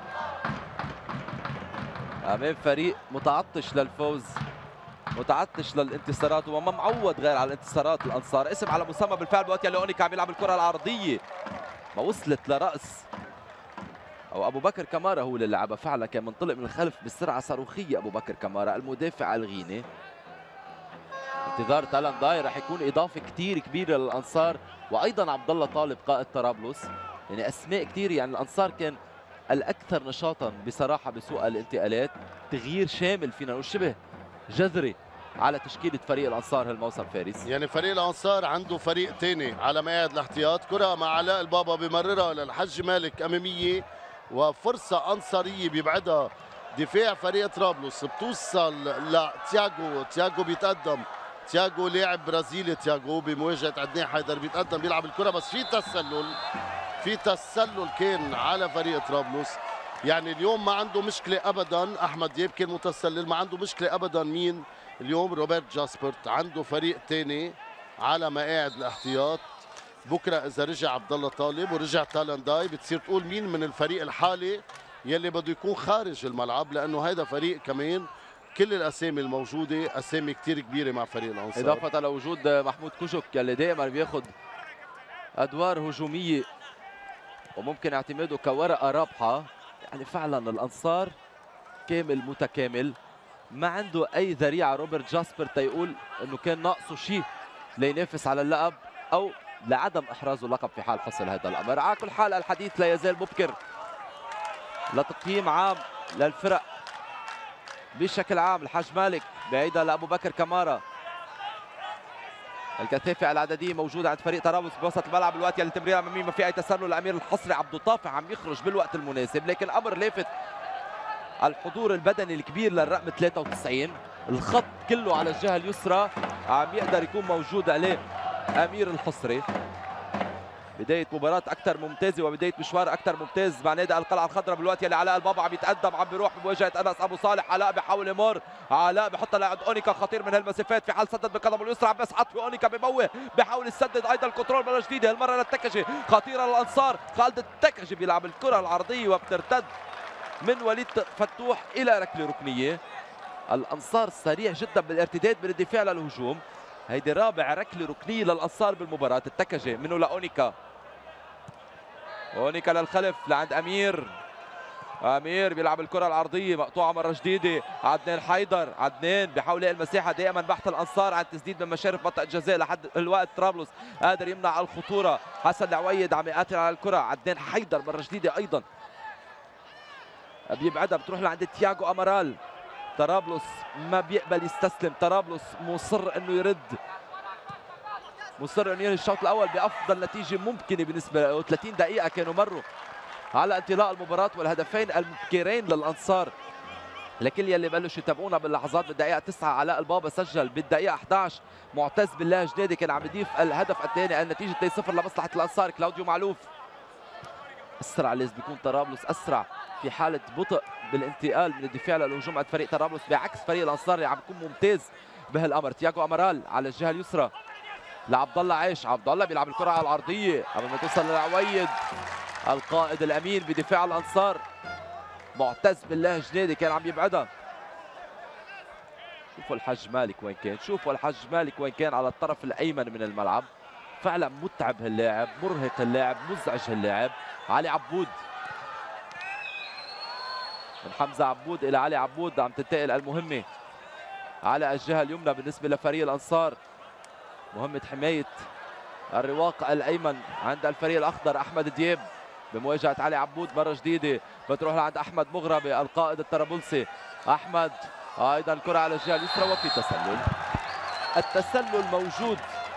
أمام فريق متعطش للفوز، متعطش للانتصارات، وما معود غير على الانتصارات. الأنصار اسم على مسمى بالفعل بوقت يلي أونيكا عم يلعب الكرة العرضية، ما وصلت لرأس أو أبو بكر كمارا هو اللي لعبها فعلا، كان منطلق من الخلف بسرعة صاروخية أبو بكر كمارا المدافع الغيني. انتظار تالان داي رح يكون اضافه كثير كبيره للانصار، وايضا عبد الله طالب قائد طرابلس، يعني اسماء كثير. يعني الانصار كان الاكثر نشاطا بصراحه بسوق الانتقالات، تغيير شامل فينا نقول شبه جذري على تشكيله فريق الانصار هالموسم فارس. يعني فريق الانصار عنده فريق ثاني على مقعد الاحتياط. كره مع علاء البابا بمررها للحج مالك اماميه، وفرصه انصاريه بيبعدها دفاع فريق طرابلس، بتوصل لتياغو. تياغو بيتقدم، تياغو لاعب برازيلي، تياغو بمواجهه عدنان حيدر بيتقدم بيلعب الكره، بس في تسلل، في تسلل كان على فريق طرابلس. يعني اليوم ما عنده مشكله ابدا، احمد دياب كان متسلل، ما عنده مشكله ابدا. مين اليوم؟ روبرت جاسبرت. عنده فريق ثاني على مقاعد الاحتياط. بكره اذا رجع عبد الله طالب ورجع تالان داي، بتصير تقول مين من الفريق الحالي يلي بده يكون خارج الملعب، لانه هيدا فريق كمان كل الاسامي الموجوده اسامي كثير كبيره مع فريق الانصار، اضافه لوجود محمود كوشك يلي دائما بياخذ ادوار هجوميه وممكن اعتماده كورقه رابحه. يعني فعلا الانصار كامل متكامل، ما عنده اي ذريعه روبرت جاسبر تيقول انه كان ناقصه شيء لينافس على اللقب او لعدم احرازه لقب في حال حصل هذا الامر. على كل حال الحديث لا يزال مبكر لتقييم عام للفرق بشكل عام. الحاج مالك بعيدها لابو بكر كمارا، الكثافه العدديه موجوده عند فريق طرابلس بوسط الملعب. الوقت يلي التمريره اماميه ما في اي تسلل. الامير الحصري عبد الطافع عم يخرج بالوقت المناسب، لكن امر لافت الحضور البدني الكبير للرقم ثلاثة وتسعين، الخط كله على الجهه اليسرى عم يقدر يكون موجود عليه امير الحصري. بدايه مباراه اكثر ممتازه وبدايه مشوار اكثر ممتاز مع نادي القلعه الخضراء. بالوقت يلي علاء البابا عم يتقدم، عم بيروح بمواجهه انس ابو صالح. علاء بيحاول يمر، علاء بحطها لعند اونيكا، خطير من هالمسافات في حال سدد بقدمه اليسرى، عم بيسعط في اونيكا، بموه بيحاول يسدد ايضا الكنترول مره جديده، هالمره للتكجي، خطيره للانصار. خالد التكجي بيلعب الكره العرضيه وبترتد من وليد فتوح الى ركله ركنيه. الانصار سريع جدا بالارتداد من الدفاع للهجوم. هيدي رابع ركله ركنيه للانصار بالمباراه. التكجي منه لاونيكا، اونيكا للخلف لعند امير، امير بيلعب الكره العرضيه مقطوعه مره جديده. عدنان حيدر، عدنان بيحاول يلاقي المساحه، دائما بحث الانصار عن تسديد من مشارف منطقه الجزاء. لحد الوقت طرابلس قادر يمنع الخطوره. حسن العويد عم يقاتل على الكره. عدنان حيدر مره جديده ايضا بيبعدها، بتروح لعند تياغو امارال. طرابلس ما بيقبل يستسلم، طرابلس مصر انه يرد، مصر انه ينهي الشوط الاول بافضل نتيجه ممكنه بالنسبه له. ثلاثين دقيقه كانوا مروا على انطلاق المباراه والهدفين المبكرين للانصار. لكل يلي بلشوا يتابعونا باللحظات، بالدقيقه تسعة علاء البابا سجل، بالدقيقه أحد عشر معتز بالله جنيدي كان عم يضيف الهدف الثاني، النتيجه اثنين صفر لمصلحه الانصار. كلاوديو معلوف اسرع، لازم بيكون طرابلس اسرع في حاله بطء بالانتقال من الدفاع للهجوم عند فريق طرابلس، بعكس فريق الانصار اللي عم بيكون ممتاز بهالامر. تياغو امارال على الجهه اليسرى لعبد الله عيش، عبد الله بيلعب الكره على العرضيه قبل ما توصل للعويد، القائد الامين بدفاع الانصار معتز بالله جنيدي كان عم يبعدها. شوفوا الحج مالك وين كان، شوفوا الحج مالك وين كان على الطرف الايمن من الملعب. فعلا متعب هاللاعب، مرهق اللاعب، مزعج هاللاعب. علي عبود، من حمزه عبود الى علي عبود عم تنتقل المهمه على الجهه اليمنى بالنسبه لفريق الانصار. مهمه حمايه الرواق الايمن عند الفريق الاخضر. احمد دياب بمواجهه علي عبود مره جديده، بتروح لعند احمد مغربي القائد الطرابلسي. احمد ايضا الكره على الجهه اليسرى وفي تسلل. التسلل موجود،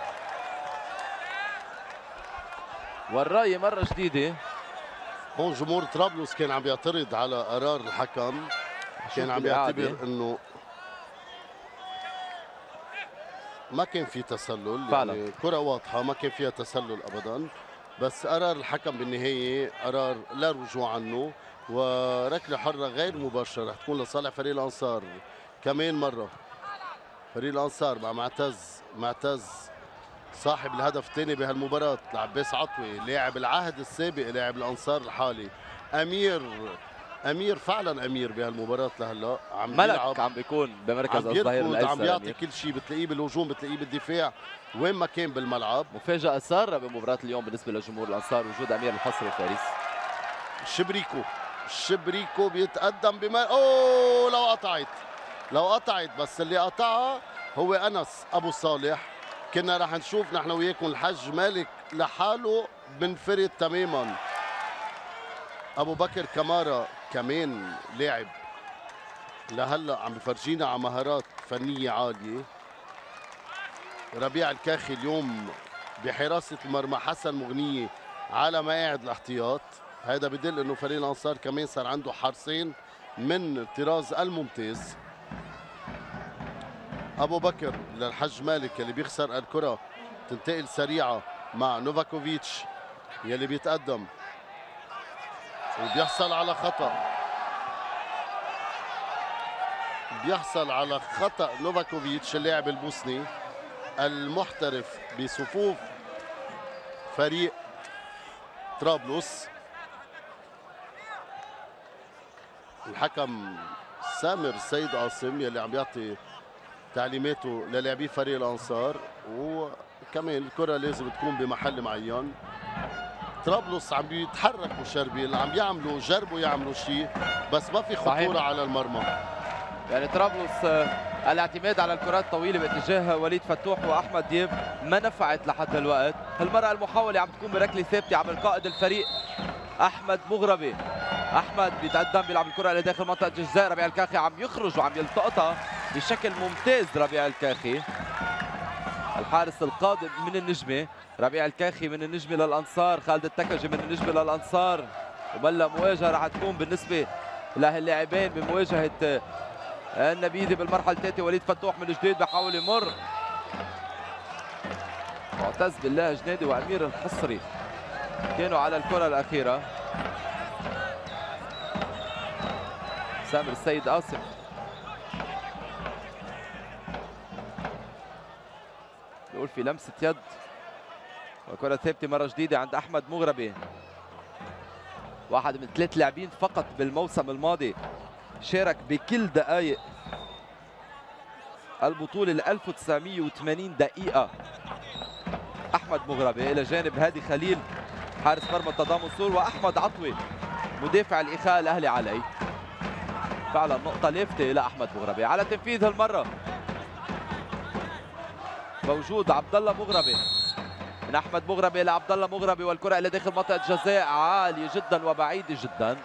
والرايه مره جديده. هون جمهور طرابلس كان عم يعترض على قرار الحكم، كان عم يعتبر انه ما كان في تسلل، يعني كرة واضحة ما كان فيها تسلل ابدا، بس قرار الحكم بالنهاية قرار لا رجوع عنه، وركلة حرة غير مباشرة رح تكون لصالح فريق الانصار. كمان مرة فريق الانصار مع معتز معتز صاحب الهدف الثاني بهالمباراة، لعباس عطوي لاعب العهد السابق لاعب الانصار الحالي. امير امير فعلا امير بهالمباراه لهلا، عم ملك عم بيكون بمركز الظهير الايسر، عم بيعطي كل شيء، بتلاقيه بالهجوم بتلاقيه بالدفاع وين ما كان بالملعب. مفاجاه ساره بمباراه اليوم بالنسبه لجمهور الانصار وجود امير الحصري فارس. شبريكو شبريكو بيتقدم بما اوه لو قطعت لو قطعت بس اللي قطعها هو انس ابو صالح. كنا رح نشوف نحن وياكم الحج مالك لحاله بنفرد تماما. ابو بكر كمارا كمان لاعب لهلا عم بفرجينا على مهارات فنيه عاليه. ربيع الكاخي اليوم بحراسه المرمى. حسن مغنيه على مقاعد الاحتياط. هذا بدل انه فريق الانصار كمان صار عنده حارسين من الطراز الممتاز. ابو بكر للحج مالك يلي بيخسر الكره، تنتقل سريعه مع نوفاكوفيتش يلي بيتقدم وبيحصل على خطأ بيحصل على خطأ نوفاكوفيتش اللاعب البوسني المحترف بصفوف فريق طرابلس. الحكم سامر سيد قاسم يلي عم يعطي تعليماته للاعبي فريق الانصار، وكمان الكرة لازم تكون بمحل معين. طرابلس عم بيتحركوا شربيل، عم يعملوا جربوا يعملوا شيء بس ما في خطورة صحيح على المرمى. يعني طرابلس الاعتماد على الكرات الطويلة باتجاه وليد فتوح واحمد دياب ما نفعت لحد الوقت. هالمرة المحاولة عم تكون بركلة ثابتة عبر قائد الفريق احمد مغربي. احمد بيتقدم بيلعب الكرة الى داخل منطقة الجزاء. ربيع الكاخي عم يخرج وعم يلتقطها بشكل ممتاز. ربيع الكاخي الحارس القادم من النجمة. ربيع الكاخي من النجمة للأنصار. خالد التكجي من النجمة للأنصار. وبلا مواجهة راح تكون بالنسبة لهاللاعبين بمواجهة النبيذي بالمرحلة الثالثة. وليد فتوح من جديد بحاول يمر. معتز بالله جنادي وأمير الحصري كانوا على الكرة الأخيرة. سامر السيد قاسم بيقول في لمسة يد وكرة ثابتة مرة جديدة عند أحمد مغربي، واحد من ثلاث لاعبين فقط بالموسم الماضي شارك بكل دقائق البطولة ال ألف وتسعمئة وثمانين دقيقة. أحمد مغربي إلى جانب هادي خليل حارس مرمى التضامن سور، وأحمد عطوي مدافع الإخاء الأهلي علي. فعلا نقطة لافتة لأحمد مغربي. على تنفيذ هالمرة موجود عبد الله مغربي، من احمد مغربي الى عبد الله مغربي، والكره الى داخل منطقه الجزاء عاليه جدا وبعيده جدا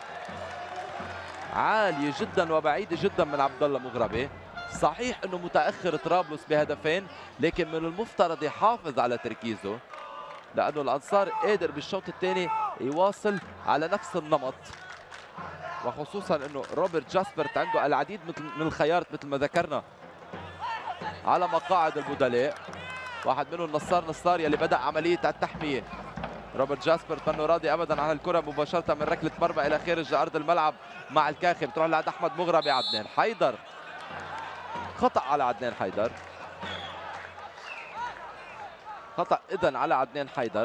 عاليه جدا وبعيده جدا من عبد الله مغربي. صحيح انه متاخر طرابلس بهدفين، لكن من المفترض يحافظ على تركيزه لانه الانصار قادر بالشوط الثاني يواصل على نفس النمط، وخصوصا انه روبرت جاسبرت عنده العديد من الخيارات مثل ما ذكرنا على مقاعد البدلاء. واحد منهم نصار نصار يلي بدأ عملية التحمية. روبرت جاسبرت منه راضي ابدا عن الكرة مباشرة من ركلة مرمى الى خارج ارض الملعب مع الكاخي. بتروح لعند احمد مغربي. عدنان حيدر خطأ على عدنان حيدر، خطأ اذا على عدنان حيدر.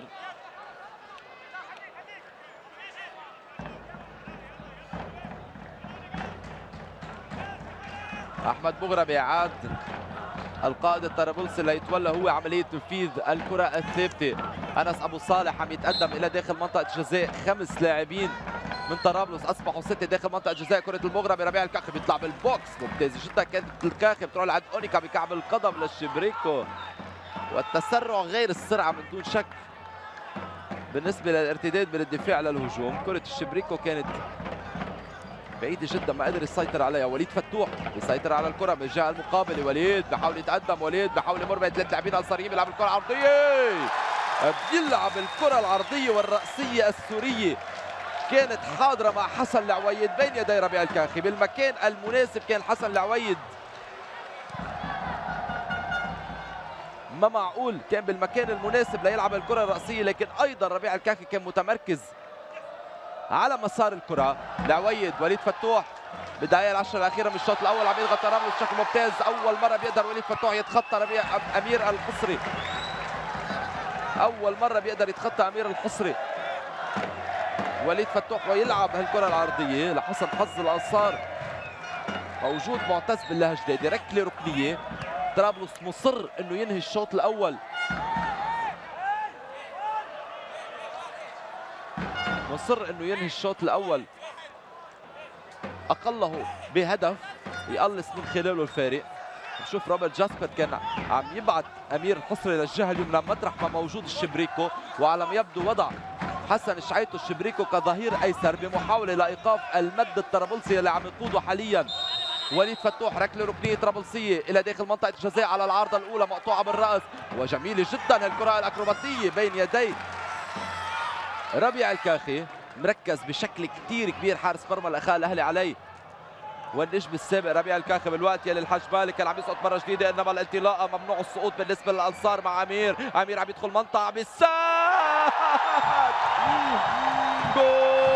احمد مغربي عاد القائد الطرابلسي اللي يتولى هو عمليه تنفيذ الكره الثابته. انس ابو صالح عم يتقدم الى داخل منطقه الجزاء. خمس لاعبين من طرابلس. اصبحوا سته داخل منطقه جزاء كره المغربي. ربيع الكاخي بيطلع بالبوكس ممتاز جدا. كانت الكاخي بتروح لعند اونيكا بكعب القدم للشبريكو، والتسرع غير السرعه من دون شك بالنسبه للارتداد من الدفاع للهجوم. كره الشبريكو كانت بعيدة جدا ما قدر يسيطر عليها. وليد فتوح يسيطر على الكرة من الجهة المقابلة. وليد بحاول يتقدم. وليد بحاول يمر بين ثلاث لاعبين انصاريين بيلعب الكرة العرضية. بيلعب الكرة العرضية والرأسية السورية كانت حاضرة مع حسن العويد بين يدي ربيع الكاخي بالمكان المناسب. كان حسن العويد ما معقول كان بالمكان المناسب ليلعب الكرة الرأسية، لكن أيضا ربيع الكاخي كان متمركز على مسار الكرة. العويد وليد فتوح بداية العشرة الأخيرة من الشوط الأول عم يضغط طرابلس بشكل ممتاز. أول مرة بيقدر وليد فتوح يتخطى ربيع أمير الحصري. أول مرة بيقدر يتخطى أمير الحصري وليد فتوح ويلعب هالكرة العرضية لحسن حظ الأنصار. موجود معتز بالله جديدي، ركلة ركنية. طرابلس مصر إنه ينهي الشوط الأول، مصر انه ينهي الشوط الاول اقله بهدف يقلص من خلاله الفارق. نشوف روبرت جاسبر كان عم يبعث امير الحصري للجهه اليمنى مطرح ما موجود الشبريكو، وعلى ما يبدو وضع حسن شعيتو الشبريكو كظهير ايسر بمحاوله لايقاف المد الطرابلسي اللي عم يقوده حاليا وليد فتوح. ركله ركنيه طرابلسيه الى داخل منطقه الجزاء على العارضه الاولى مقطوعه بالراس، وجميله جدا الكره الاكروباتيه بين يدي ربيع الكاخي. مركز بشكل كثير كبير حارس مرمى الاخاء الاهلي عليه والنجم السابق ربيع الكاخي بالوقت يلي الحاج بالك كان عم يسقط مره جديده، انما الانطلاقه ممنوع السقوط بالنسبه للانصار مع امير. امير عم يدخل منطقه عم يسات جول.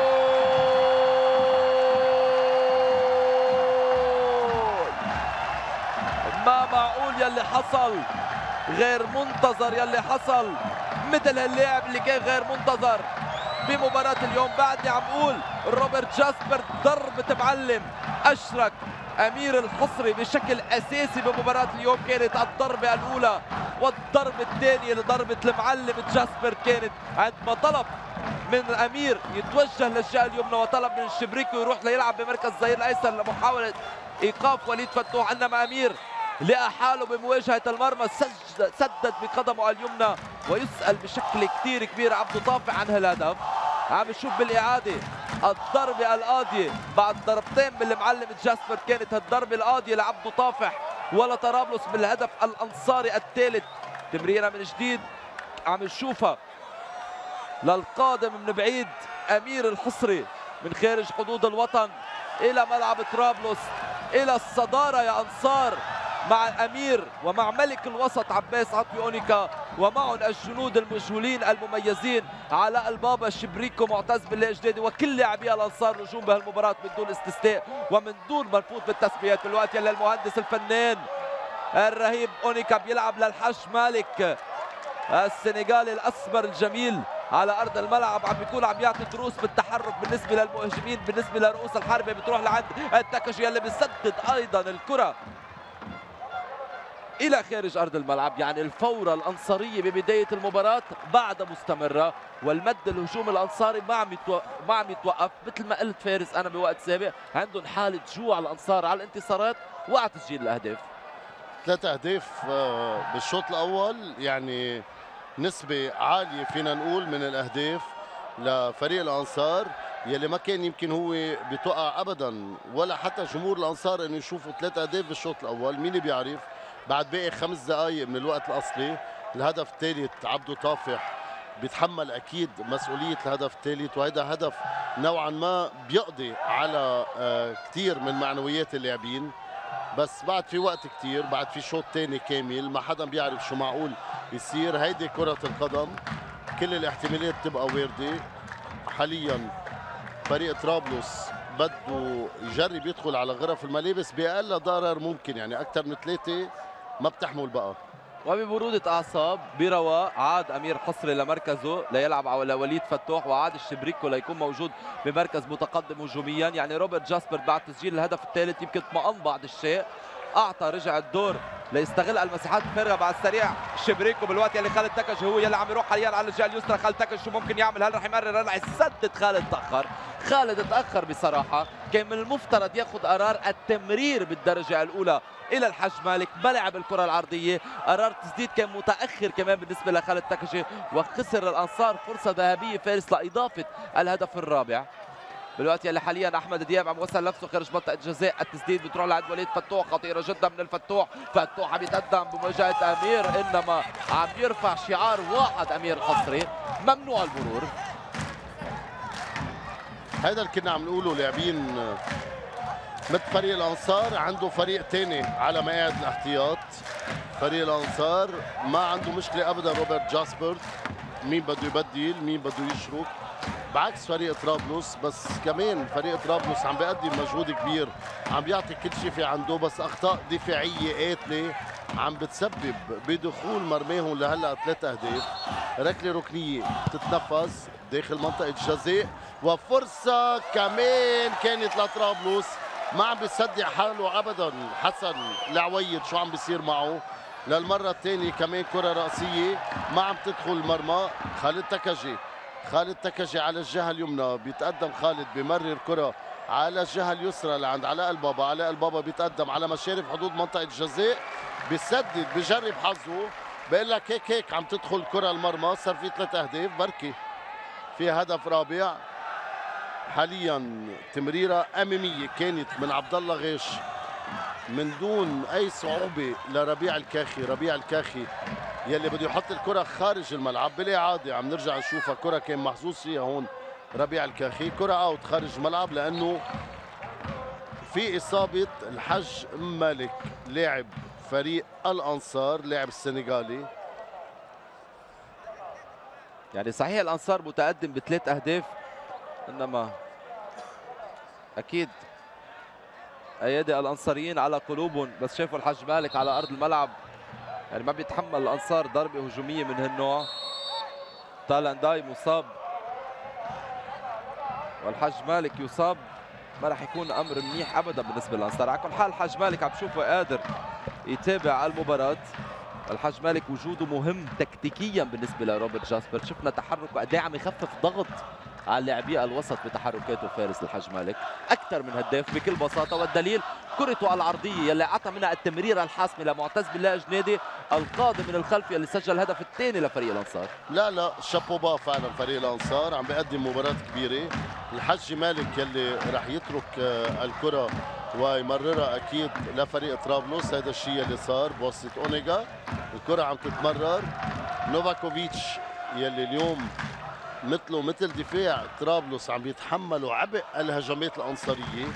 ما معقول يلي حصل، غير منتظر يلي حصل. مثل هاللاعب اللي كان غير منتظر بمباراة اليوم. بعدني عم بقول روبرت جاسبر ضربة معلم. أشرك أمير الحصري بشكل أساسي بمباراة اليوم. كانت الضربة الأولى والضربة الثانية لضربة المعلم جاسبر كانت عندما طلب من أمير يتوجه للجهة اليمنى وطلب من الشبريكو يروح ليلعب بمركز الظهير الأيسر لمحاولة إيقاف وليد فتوح، إنما أمير لقى حاله بمواجهة المرمى سدد بقدمه اليمنى. ويسأل بشكل كثير كبير عبدو طافع عن هالهدف. عم نشوف بالإعادة الضربة القاضية بعد ضربتين من المعلم جاسبر. كانت الضربة القاضية لعبدو طافع ولا طرابلس بالهدف الأنصاري الثالث. تمريرة من جديد عم نشوفها للقادم من بعيد أمير الحصري من خارج حدود الوطن إلى ملعب طرابلس، إلى الصدارة يا أنصار مع الأمير ومع ملك الوسط عباس عطوي أونيكا، ومعهم الجنود المجهولين المميزين علاء البابا شبريكو معتز بالله جديدي وكل لاعبي الأنصار نجوم بهالمباراة من دون استثناء ومن دون ما نفوت بالتسميات. بالوقت يلي المهندس الفنان الرهيب أونيكا بيلعب للحج مالك السنغالي الأسمر الجميل على ارض الملعب، عم بيكون عم يعطي دروس بالتحرك بالنسبه للمهاجمين. بالنسبه لرؤوس الحربه بتروح لعند التكشي اللي بيسدد ايضا الكره الى خارج ارض الملعب. يعني الفوره الانصاريه ببدايه المباراه بعدها مستمره، والمد الهجوم الانصاري ما عم يتوقف ما عم يتوقف. مثل ما قلت فارس انا بوقت سابق، عندهم حاله جوع الانصار على الانتصارات وعلى تسجيل الاهداف. ثلاث اهداف بالشوط الاول، يعني نسبة عالية فينا نقول من الأهداف لفريق الأنصار يلي ما كان يمكن هو بيتوقع أبدا ولا حتى جمهور الأنصار إنه يشوفوا ثلاث أهداف بالشوط الأول. مين بيعرف بعد باقي خمس دقائق من الوقت الأصلي. الهدف الثالث عبدو طافح بيتحمل أكيد مسؤولية الهدف الثالث، وهذا هدف نوعا ما بيقضي على كثير من معنويات اللاعبين. بس بعد في وقت كتير، بعد في شوط تاني كامل ما حدا بيعرف شو معقول يصير. هيدي كرة القدم، كل الاحتمالات بتبقى واردة. حاليا فريق طرابلس بده يجرب يدخل على غرف الملابس بأقل ضرر ممكن، يعني أكثر من ثلاثة ما بتحمل بقى. وببرودة أعصاب برواء عاد أمير حصري لمركزه ليلعب على وليد فتوح، وعاد الشبريكو ليكون موجود بمركز متقدم هجوميا. يعني روبرت جاسبر بعد تسجيل الهدف الثالث يمكن اطمأن بعض الشيء، اعطى رجع الدور ليستغل المساحات الفارغه بعد السريع شبريكو بالوقت يلي خالد تكش هو يلي عم يروح حاليا على الجهه اليسرى. خالد تكش شو ممكن يعمل؟ هل رح يمرر؟ رح يسدد. خالد تاخر، خالد تاخر بصراحه. كان من المفترض ياخذ قرار التمرير بالدرجه الاولى الى الحج مالك، ما لعب الكره العرضيه. قرار التسديد كان متاخر كمان بالنسبه لخالد تكشي، وخسر الانصار فرصه ذهبيه فارس لاضافه الهدف الرابع. بالوقت يلي حاليا احمد دياب عم يوصل نفسه خارج منطقه الجزاء. التسديد بتروح لعند وليد فتوح، خطيره جدا من الفتوح. فتوح عم يتقدم بمواجهه امير، انما عم يرفع شعار واحد امير الحصري، ممنوع المرور. هذا اللي كنا عم نقوله، لاعبين مثل فريق الانصار عنده فريق ثاني على مقاعد الاحتياط. فريق الانصار ما عنده مشكله ابدا روبرت جاسبرت، مين بده يبدل مين بده يشرك، بعكس فريق طرابلس. بس كمان فريق طرابلس عم بيقدم مجهود كبير، عم بيعطي كل شيء في عنده، بس اخطاء دفاعيه قاتله عم بتسبب بدخول مرماهم لهلا ثلاث اهداف. ركله ركنيه بتتنفذ داخل منطقه الجزاء، وفرصه كمان كانت لطرابلس. ما عم بيصدق حاله ابدا حسن العويد شو عم بيصير معه. للمره الثانيه كمان كره راسيه ما عم تدخل المرمى. خالد تكجي خالد تكجي على الجهه اليمنى، بيتقدم خالد بمرر كره على الجهه اليسرى لعند علاء البابا. علاء البابا بيتقدم على مشارف حدود منطقه الجزاء، بيسدد بجرب حظه، بقول لك هيك هيك عم تدخل كره المرمى. صار في ثلاث اهداف، بركي في هدف رابع. حاليا تمريره اماميه كانت من عبد الله غيش من دون اي صعوبه لربيع الكاخي. ربيع الكاخي يلي بده يحط الكره خارج الملعب بالاعاده، عم نرجع نشوفها. كره كان محظوظ فيها هون ربيع الكاخي، كره اوت خارج الملعب، لانه في اصابه الحج مالك لاعب فريق الانصار، لاعب السنغالي. يعني صحيح الانصار متقدم بثلاث اهداف، انما اكيد ايادي الانصاريين على قلوبهم، بس شافوا الحج مالك على ارض الملعب، يعني ما بيتحمل الانصار ضربه هجوميه من هالنوع. تالانداي مصاب والحج مالك يصاب، ما راح يكون امر منيح ابدا بالنسبه للانصار. على كل حال الحج مالك عم تشوفه قادر يتابع المباراه. الحج مالك وجوده مهم تكتيكيا بالنسبه لروبرت جاسبر. شفنا تحركه قد ايه عم يخفف ضغط على لاعبي الوسط بتحركاته فارس الحج مالك، اكثر من هداف بكل بساطه. والدليل كرته العرضيه يلي اعطى منها التمريره الحاسمه لمعتز بالله جنيدي القادم من الخلف يلي سجل الهدف الثاني لفريق الانصار. لا لا شابوبا فعلا فريق الانصار عم بيقدم مباراه كبيره. الحج مالك يلي راح يترك الكره ويمررها اكيد لفريق طرابلس، هذا الشيء اللي صار بواسطه اونيجا. الكره عم تتمرر، نوفاكوفيتش يلي اليوم مثله مثل دفاع طرابلس عم بيتحملوا عبء الهجمات الانصاريه.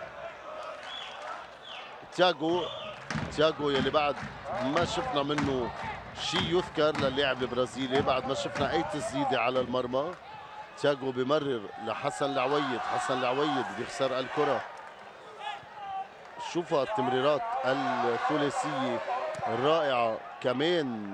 تياغو تياغو يلي بعد ما شفنا منه شيء يذكر للاعب البرازيلي، بعد ما شفنا اي تسديده على المرمى. تياغو بمرر لحسن العويد، حسن العويد بيخسر الكره. شوفوا التمريرات الثلاثيه الرائعه كمان.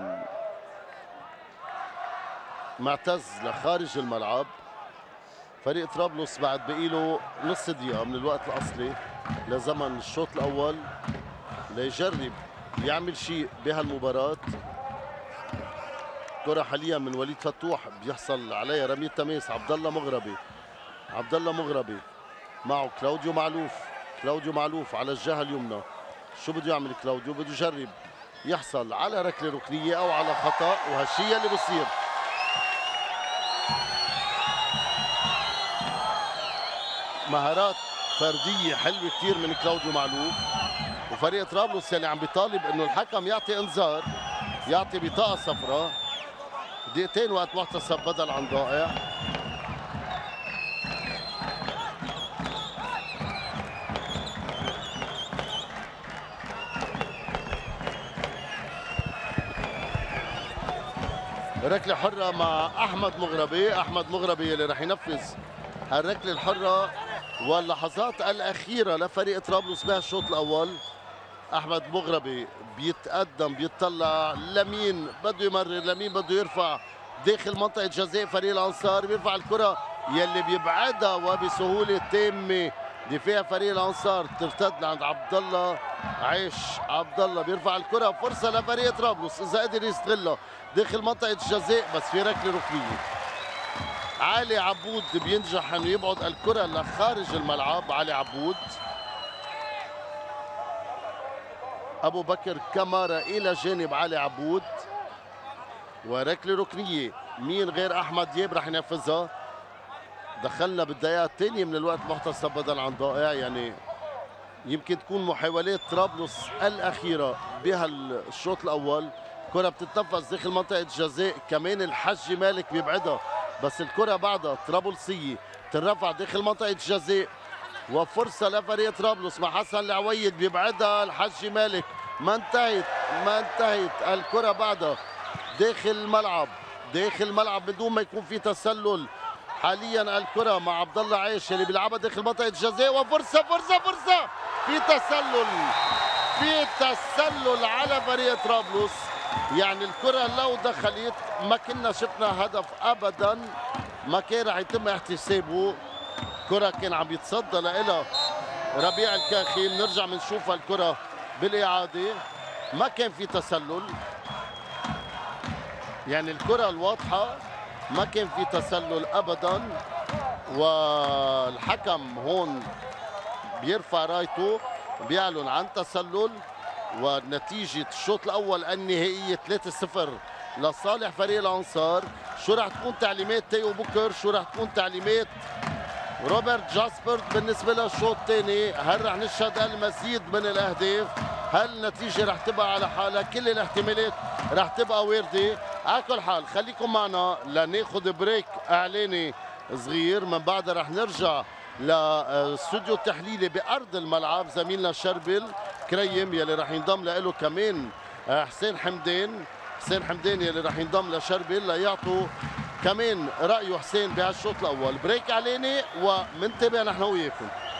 معتز لخارج الملعب. فريق طرابلس بعد بقي له نص دقيقة من الوقت الأصلي لزمن الشوط الأول ليجرب يعمل شيء بهالمباراة. كرة حاليا من وليد فتوح بيحصل عليها رمية تماس. عبد الله مغربي عبد الله مغربي معه كلاوديو معلوف. كلاوديو معلوف على الجهة اليمنى. شو بده يعمل كلاوديو؟ بده يجرب يحصل على ركلة ركنية أو على خطأ، وهالشيء اللي بصير. مهارات فرديه حلوه كثير من كلاوديو معلوف. وفريق طرابلس اللي عم بيطالب انه الحكم يعطي انذار، يعطي بطاقه صفراء. دقيقتين وقت محتسب بدل عن ضائع. ركله حره مع احمد مغربي. احمد مغربي اللي رح ينفذ الركله الحره واللحظات الأخيرة لفريق طرابلس بهالشوط الأول. أحمد مغربي بيتقدم بيطلع لمين بده يمرر، لمين بده يرفع داخل منطقة جزاء فريق الأنصار. بيرفع الكرة يلي بيبعدها وبسهولة تامة دفاع فريق الانصار ترتد لعند عبد الله عيش. عبد الله بيرفع الكره، فرصه لفريق طرابلس اذا قدر يستغلها داخل منطقه الجزاء، بس في ركله ركنيه. علي عبود بينجح انه يبعد الكره لخارج الملعب. علي عبود، ابو بكر كمارا الى جانب علي عبود، وركله ركنيه. مين غير احمد دياب رح ينفذها؟ دخلنا بالدقيقه الثانيه من الوقت المحتسب بدل عن ضائع، يعني يمكن تكون محاولات طرابلس الاخيره بهالشوط الاول. كره بتتنفذ داخل منطقه الجزاء، كمان الحج مالك بيبعدها، بس الكره بعدها طرابلسيه تنرفع داخل منطقه الجزاء، وفرصه لفريق طرابلس مع حسن العويد بيبعدها الحج مالك. ما انتهت ما انتهت الكره بعدها داخل الملعب، داخل الملعب بدون ما يكون في تسلل. حاليا الكره مع عبد الله عيش اللي بيلعبها داخل منطقه الجزاء، وفرصه فرصه فرصه في تسلل، في تسلل على فريق طرابلس. يعني الكره لو دخلت ما كنا شفنا هدف ابدا، ما كان رح يتم احتسابه. كره كان عم يتصدى لها ربيع الكاخي، بنرجع بنشوف الكره بالاعاده، ما كان في تسلل. يعني الكره الواضحه ما كان في تسلل ابدا، والحكم هون بيرفع رايته بيعلن عن تسلل. ونتيجه الشوط الاول النهائيه ثلاثة صفر لصالح فريق الانصار. شو رح تكون تعليمات تيو بوكر؟ شو رح تكون تعليمات روبرت جاسبرت بالنسبه للشوط الثاني؟ هل رح نشهد المزيد من الاهداف؟ هل النتيجه رح تبقى على حالها؟ كل الاحتمالات رح تبقى وارده. على كل حال خليكم معنا لناخذ بريك اعلاني صغير، من بعدها رح نرجع لاستوديو التحليلي بارض الملعب. زميلنا شربل كريم يلي رح ينضم له كمان حسين حمدان، حسين حمدان يلي رح ينضم لشربل ليعطوا كمان رايه حسين بهالشوط الاول. بريك اعلاني ومنتابع نحن وياكم.